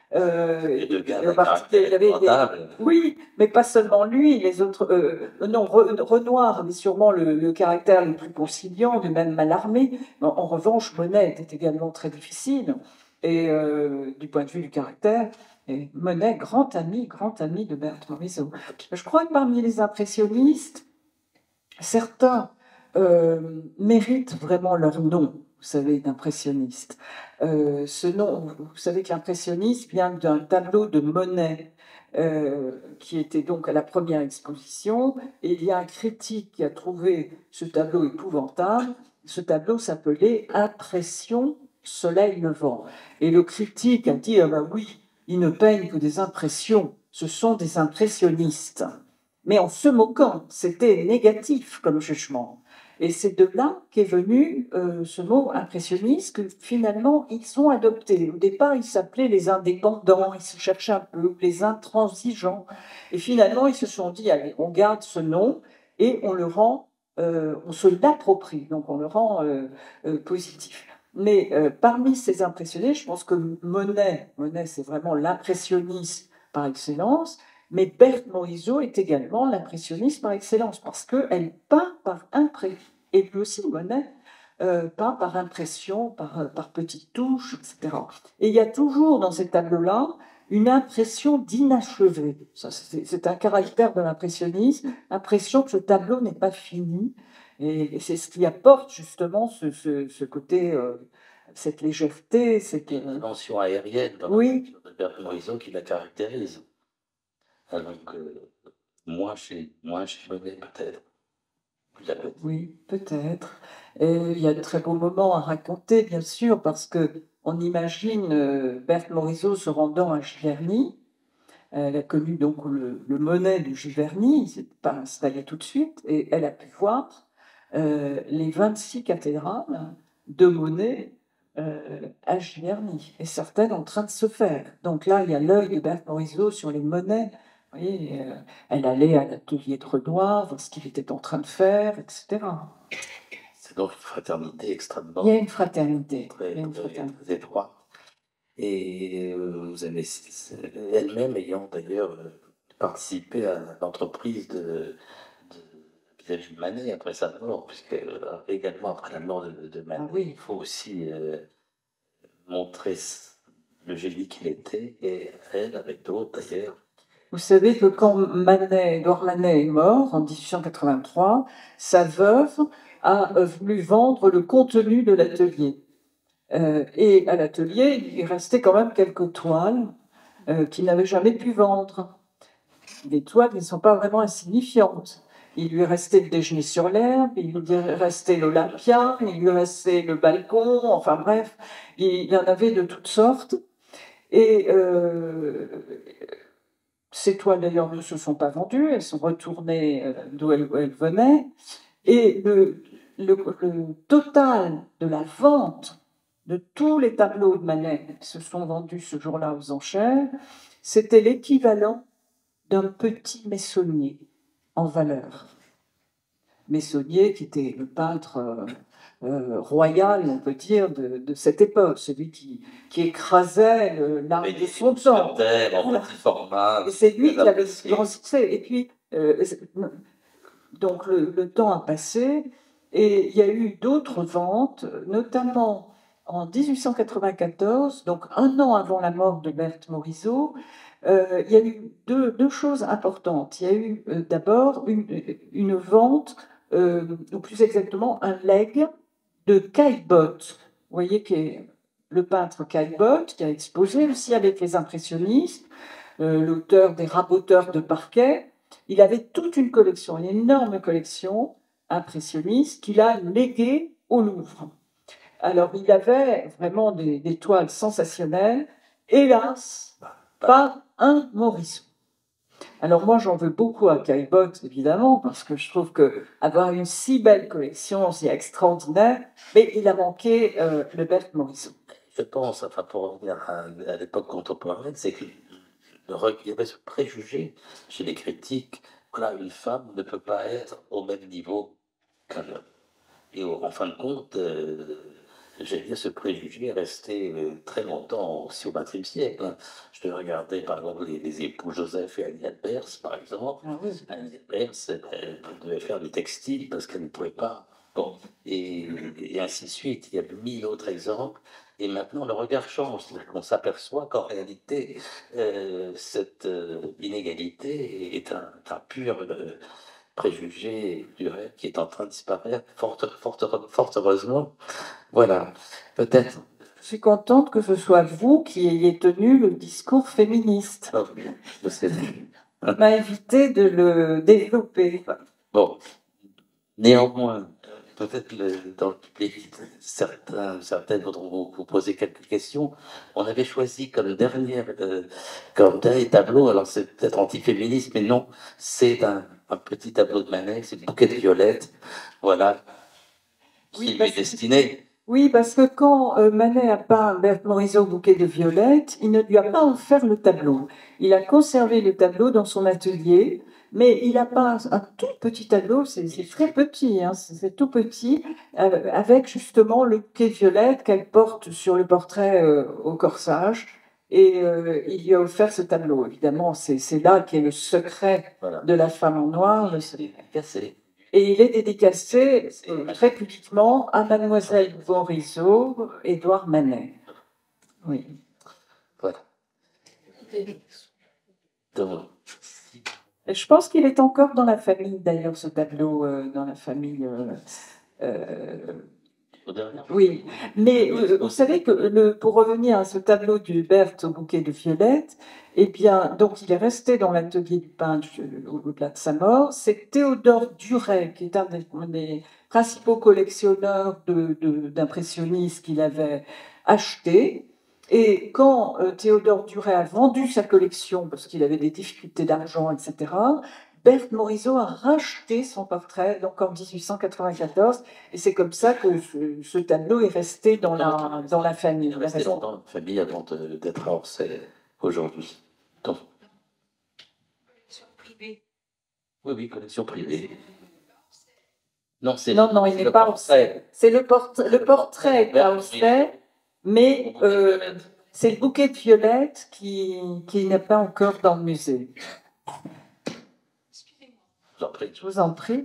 Oui, mais pas seulement lui, les autres. Non, Renoir avait sûrement le caractère le plus conciliant, de même Mallarmé. En revanche, Monet était également très difficile, et du point de vue du caractère. Et Monet, grand ami de Berthe Morisot. Je crois que parmi les impressionnistes, certains méritent vraiment leur nom, vous savez, d'impressionniste. Ce nom, vous savez que l'impressionniste vient d'un tableau de Monet, qui était donc à la première exposition, et il y a un critique qui a trouvé ce tableau épouvantable. Ce tableau s'appelait Impression, soleil levant. Et le critique a dit, ah ben oui, ils ne peignent que des impressions, ce sont des impressionnistes. Mais en se moquant, c'était négatif comme jugement. Et c'est de là qu'est venu ce mot impressionniste que finalement ils ont adopté. Au départ, ils s'appelaient les indépendants, ils se cherchaient un peu, les intransigeants. Et finalement, ils se sont dit, allez, on garde ce nom et on le rend, on se l'approprie, donc on le rend positif. Mais parmi ces impressionnistes, je pense que Monet c'est vraiment l'impressionniste par excellence, mais Berthe Morisot est également l'impressionniste par excellence, parce qu'elle peint par impression, et lui aussi Monet peint par impression, par petites touches, etc. Et il y a toujours dans ces tableaux-là une impression d'inachevé. C'est un caractère de l'impressionnisme, impression que ce tableau n'est pas fini. Et c'est ce qui apporte justement ce côté, cette légèreté, cette dimension aérienne dans oui. Albert Morisot qui la caractérise. Alors que moins chez Monet, peut-être. Oui, peut-être. Et il y a de très beaux moments à raconter, bien sûr, parce que on imagine Berthe Morisot se rendant à Giverny. Elle a connu donc le Monet de Giverny, il ne s'est pas installé tout de suite, et elle a pu voir les 26 cathédrales de Monet à Giverny, et certaines en train de se faire. Donc là, il y a l'œil de Berthe Morisot sur les Monets. Vous voyez, elle allait à l'atelier de Renoir, voir ce qu'il était en train de faire, etc. C'est donc une fraternité extrêmement... Il y a une fraternité. Très étroite. Et vous avez elle-même ayant d'ailleurs participé à l'entreprise de Manet après sa mort, puisque également après la mort de Manet, oui. il faut aussi montrer le génie qu'il était, et elle, avec d'autres d'ailleurs. Vous savez que quand Édouard Manet est mort en 1883, sa veuve a voulu vendre le contenu de l'atelier. Et à l'atelier, il restait quand même quelques toiles qu'il n'avait jamais pu vendre. Les toiles ne sont pas vraiment insignifiantes. Il lui restait le déjeuner sur l'herbe, il lui restait l'Olympia, il lui restait le balcon, enfin bref, il y en avait de toutes sortes. Et ces toiles d'ailleurs ne se sont pas vendues, elles sont retournées d'où elles venaient. Et le total de la vente de tous les tableaux de Manet qui se sont vendus ce jour-là aux enchères, c'était l'équivalent d'un petit Meissonnier en valeur. Meissonnier qui était le peintre royal, on peut dire, de cette époque, celui qui écrasait l'art de son temps. En petit format. Et c'est lui qui avait le grand succès. Et puis, donc le temps a passé et il y a eu d'autres ventes, notamment en 1894, donc un an avant la mort de Berthe Morisot. Il y a eu deux choses importantes. Il y a eu d'abord une vente, ou plus exactement un legs de Caillebotte. Vous voyez que le peintre Caillebotte, qui a exposé aussi avec les impressionnistes, l'auteur des Raboteurs de parquet, il avait toute une collection, une énorme collection impressionniste qu'il a léguée au Louvre. Alors, il avait vraiment des toiles sensationnelles. Hélas, pas un Morisot. Alors moi, j'en veux beaucoup à Caillebotte, évidemment, parce que je trouve qu'avoir une si belle collection, c'est extraordinaire, mais il a manqué le Berthe Morisot. Je pense, enfin, pour revenir à l'époque contemporaine, c'est qu'il y avait ce préjugé chez les critiques, voilà, une femme ne peut pas être au même niveau qu'un homme. Et en fin de compte, j'ai dit, ce préjugé est resté très longtemps aussi au XXe siècle. Je devais regarder par exemple les époux Joseph et Annie Albers, par exemple. Ah oui. Annie Albers, elle devait faire du textile parce qu'elle ne pouvait pas. Bon, et ainsi de suite. Il y a 1000 autres exemples. Et maintenant, le regard change. On s'aperçoit qu'en réalité, cette inégalité est un pur préjugé du rêve qui est en train de disparaître, fort heureusement. Voilà, peut-être. Je suis contente que ce soit vous qui ayez tenu le discours féministe. Oh, je sais. On m'a invité de le développer. Bon, néanmoins, peut-être dans le public, certaines voudront vous poser quelques questions. On avait choisi comme dernier tableau, alors c'est peut-être antiféministe, mais non, c'est un petit tableau de Manet, c'est le bouquet de violettes, voilà, qui lui est destiné. Oui, parce que quand Manet a peint Berthe Morisot au bouquet de violettes, il ne lui a pas offert le tableau. Il a conservé le tableau dans son atelier, mais il a peint un tout petit tableau, c'est très petit, hein, c'est tout petit, avec justement le bouquet de violettes qu'elle porte sur le portrait au corsage. Et il lui a offert ce tableau. Évidemment, c'est là qu'est le secret de la femme en noir. Cassé. Et il est dédicacé très publiquement à Mademoiselle Morisot, Édouard Manet. Oui. Voilà. Donc, Et je pense qu'il est encore dans la famille, d'ailleurs, ce tableau, dans la famille. Oui, mais vous savez que pour revenir à ce tableau du Berthe au bouquet de violettes, eh bien, donc il est resté dans l'atelier du peintre au-delà de sa mort. C'est Théodore Duret, qui est un des principaux collectionneurs d'impressionnistes qu'il avait acheté. Et quand Théodore Duret a vendu sa collection, parce qu'il avait des difficultés d'argent, etc., Berthe Morisot a racheté son portrait, donc en 1894, et c'est comme ça que ce tableau est resté dans la famille. Il est resté longtemps dans la famille avant d'être à Orsay aujourd'hui. Donc, collection privée. Oui, oui, collection privée. Non, non, il n'est pas à Orsay. C'est le portrait à Orsay, mais c'est le bouquet de violettes qui n'est pas encore dans le musée. Je vous en prie.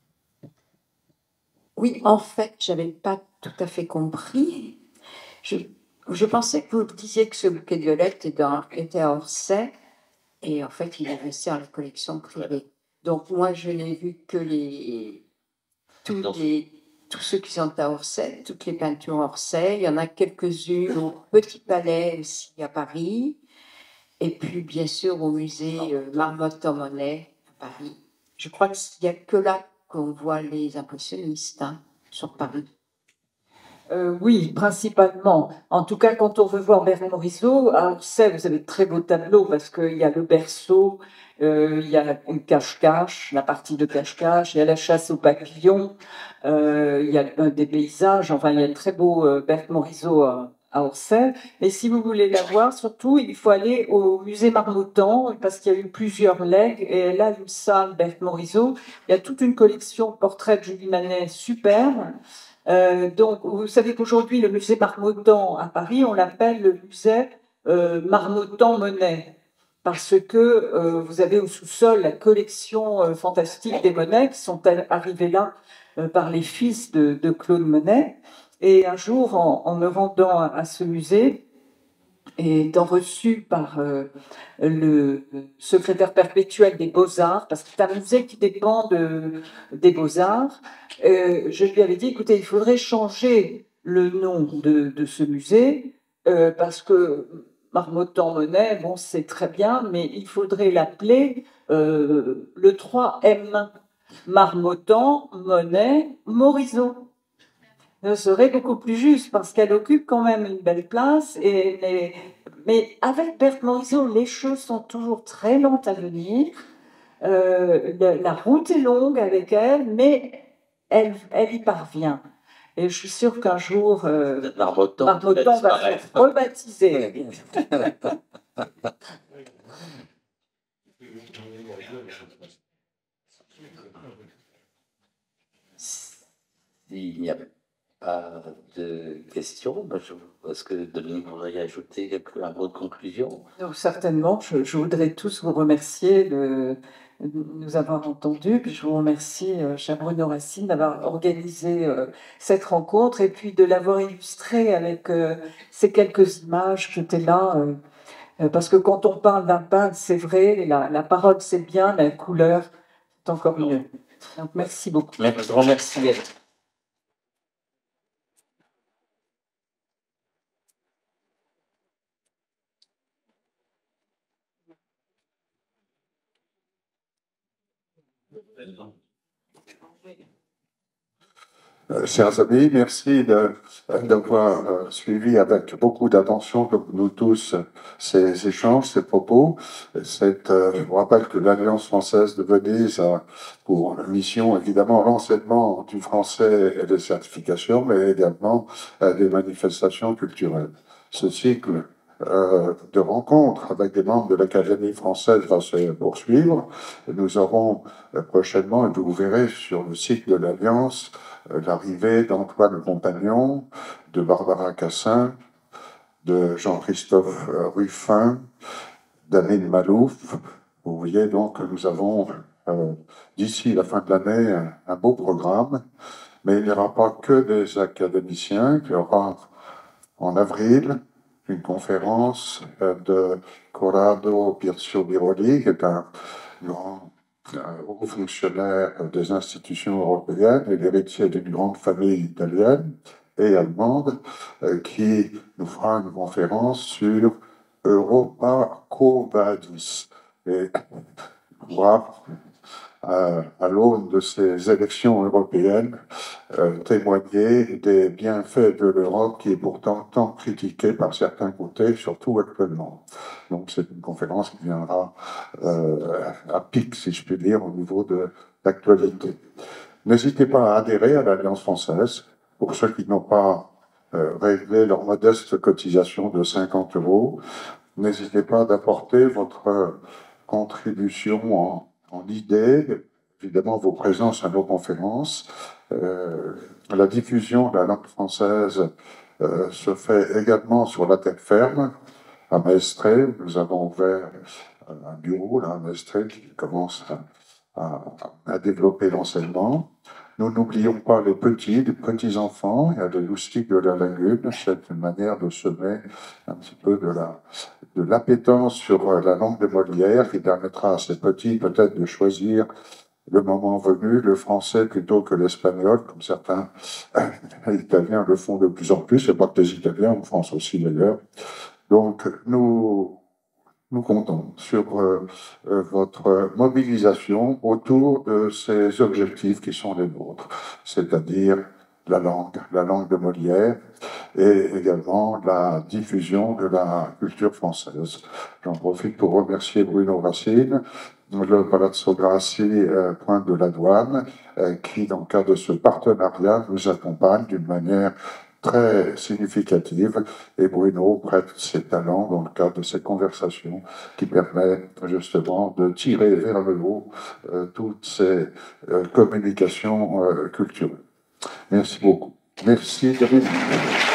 Oui, en fait, je n'avais pas tout à fait compris. Je pensais que vous disiez que ce bouquet de violettes était à Orsay, et en fait, il est resté dans la collection privée. Donc, moi, je n'ai vu que tous ceux qui sont à Orsay, toutes les peintures Orsay. Il y en a quelques-unes au Petit Palais, aussi à Paris, et puis, bien sûr, au musée Marmottan-Monet à Paris. Je crois qu'il n'y a que là qu'on voit les impressionnistes sur Paris. Oui, principalement. En tout cas, quand on veut voir Berthe Morisot, à Orsay, vous avez de très beaux tableaux parce qu'il y a le berceau, il y a une cache-cache, la partie de cache-cache, il y a la chasse aux papillons, il y a des paysages, enfin, il y a de très beaux Berthe Morisot à Orsay. Et si vous voulez la voir, surtout, il faut aller au musée Marmottan parce qu'il y a eu plusieurs legs et là, une salle Berthe Morisot. Il y a toute une collection de portraits de Julie Manet superbe. Donc, vous savez qu'aujourd'hui, le musée Marmottan à Paris, on l'appelle le musée Marmottan-Monet, parce que vous avez au sous-sol la collection fantastique des Monet qui sont arrivés là par les fils de Claude Monet. Et un jour, en me rendant à ce musée, et étant reçu par le secrétaire perpétuel des Beaux-Arts, parce que c'est un musée qui dépend des Beaux-Arts, je lui avais dit, écoutez, il faudrait changer le nom de ce musée, parce que Marmottan-Monet, bon, c'est très bien, mais il faudrait l'appeler le 3M, Marmottan, Monet, Morisot. Ce serait beaucoup plus juste parce qu'elle occupe quand même une belle place. Mais avec Berthe Morisot, les choses sont toujours très lentes à venir. La route est longue avec elle, mais elle y parvient. Et je suis sûre qu'un jour, Marmottan va être rebaptisé. Il n'y a pas de questions. Est-ce que Dominique voudrait ajouter un mot de conclusion? Donc, certainement, je voudrais tous vous remercier de nous avoir entendus. Puis je vous remercie, cher Bruno Racine, d'avoir organisé cette rencontre et puis de l'avoir illustrée avec ces quelques images qui étaient là. Parce que quand on parle d'un peintre, c'est vrai, la parole c'est bien, la couleur c'est encore mieux. Donc merci beaucoup. Merci. Chers amis, merci d'avoir suivi avec beaucoup d'attention, comme nous tous, ces échanges, ces propos. Je vous rappelle que l'Alliance française de Venise a pour mission, évidemment, l'enseignement du français et des certifications, mais également des manifestations culturelles. Ce cycle de rencontres avec des membres de l'Académie française va se poursuivre. Nous aurons prochainement, et vous le verrez sur le site de l'Alliance, l'arrivée d'Antoine Compagnon, de Barbara Cassin, de Jean-Christophe Ruffin, d'Anne Malouf. Vous voyez donc que nous avons d'ici la fin de l'année un beau programme, mais il n'y aura pas que des académiciens, il y aura en avril une conférence de Corrado Pirzio Biroli, qui est un grand haut fonctionnaire des institutions européennes et l'héritier d'une grande famille italienne et allemande, qui nous fera une conférence sur Europa Quo Vadis. Et pourra, à l'aune de ces élections européennes, témoigner des bienfaits de l'Europe qui est pourtant tant critiquée par certains côtés, surtout actuellement. Donc c'est une conférence qui viendra à pic, si je puis dire, au niveau de l'actualité. N'hésitez pas à adhérer à l'Alliance française. Pour ceux qui n'ont pas réglé leur modeste cotisation de 50 €, n'hésitez pas d'apporter votre contribution en idées, évidemment vos présences à nos conférences. La diffusion de la langue française se fait également sur la terre ferme, à Mestre. Nous avons ouvert un bureau là, à Mestre qui commence à développer l'enseignement. Nous n'oublions pas les petits-enfants. Il y a le loustic de la lagune. C'est une manière de semer un petit peu de l'appétence sur la langue de Molière qui permettra à ces petits peut-être de choisir le moment venu le français plutôt que l'espagnol, comme certains Italiens le font de plus en plus. C'est pas que les Italiens, en France aussi d'ailleurs. Donc nous comptons sur votre mobilisation autour de ces objectifs qui sont les nôtres, c'est-à-dire la langue de Molière, et également la diffusion de la culture française. J'en profite pour remercier Bruno Racine, le Palazzo Grassi, Pointe de la Douane, qui, dans le cadre de ce partenariat, nous accompagne d'une manière très significative, et Bruno prête ses talents dans le cadre de ces conversations qui permettent justement de tirer vers le haut toutes ces communications culturelles. Merci beaucoup. Merci de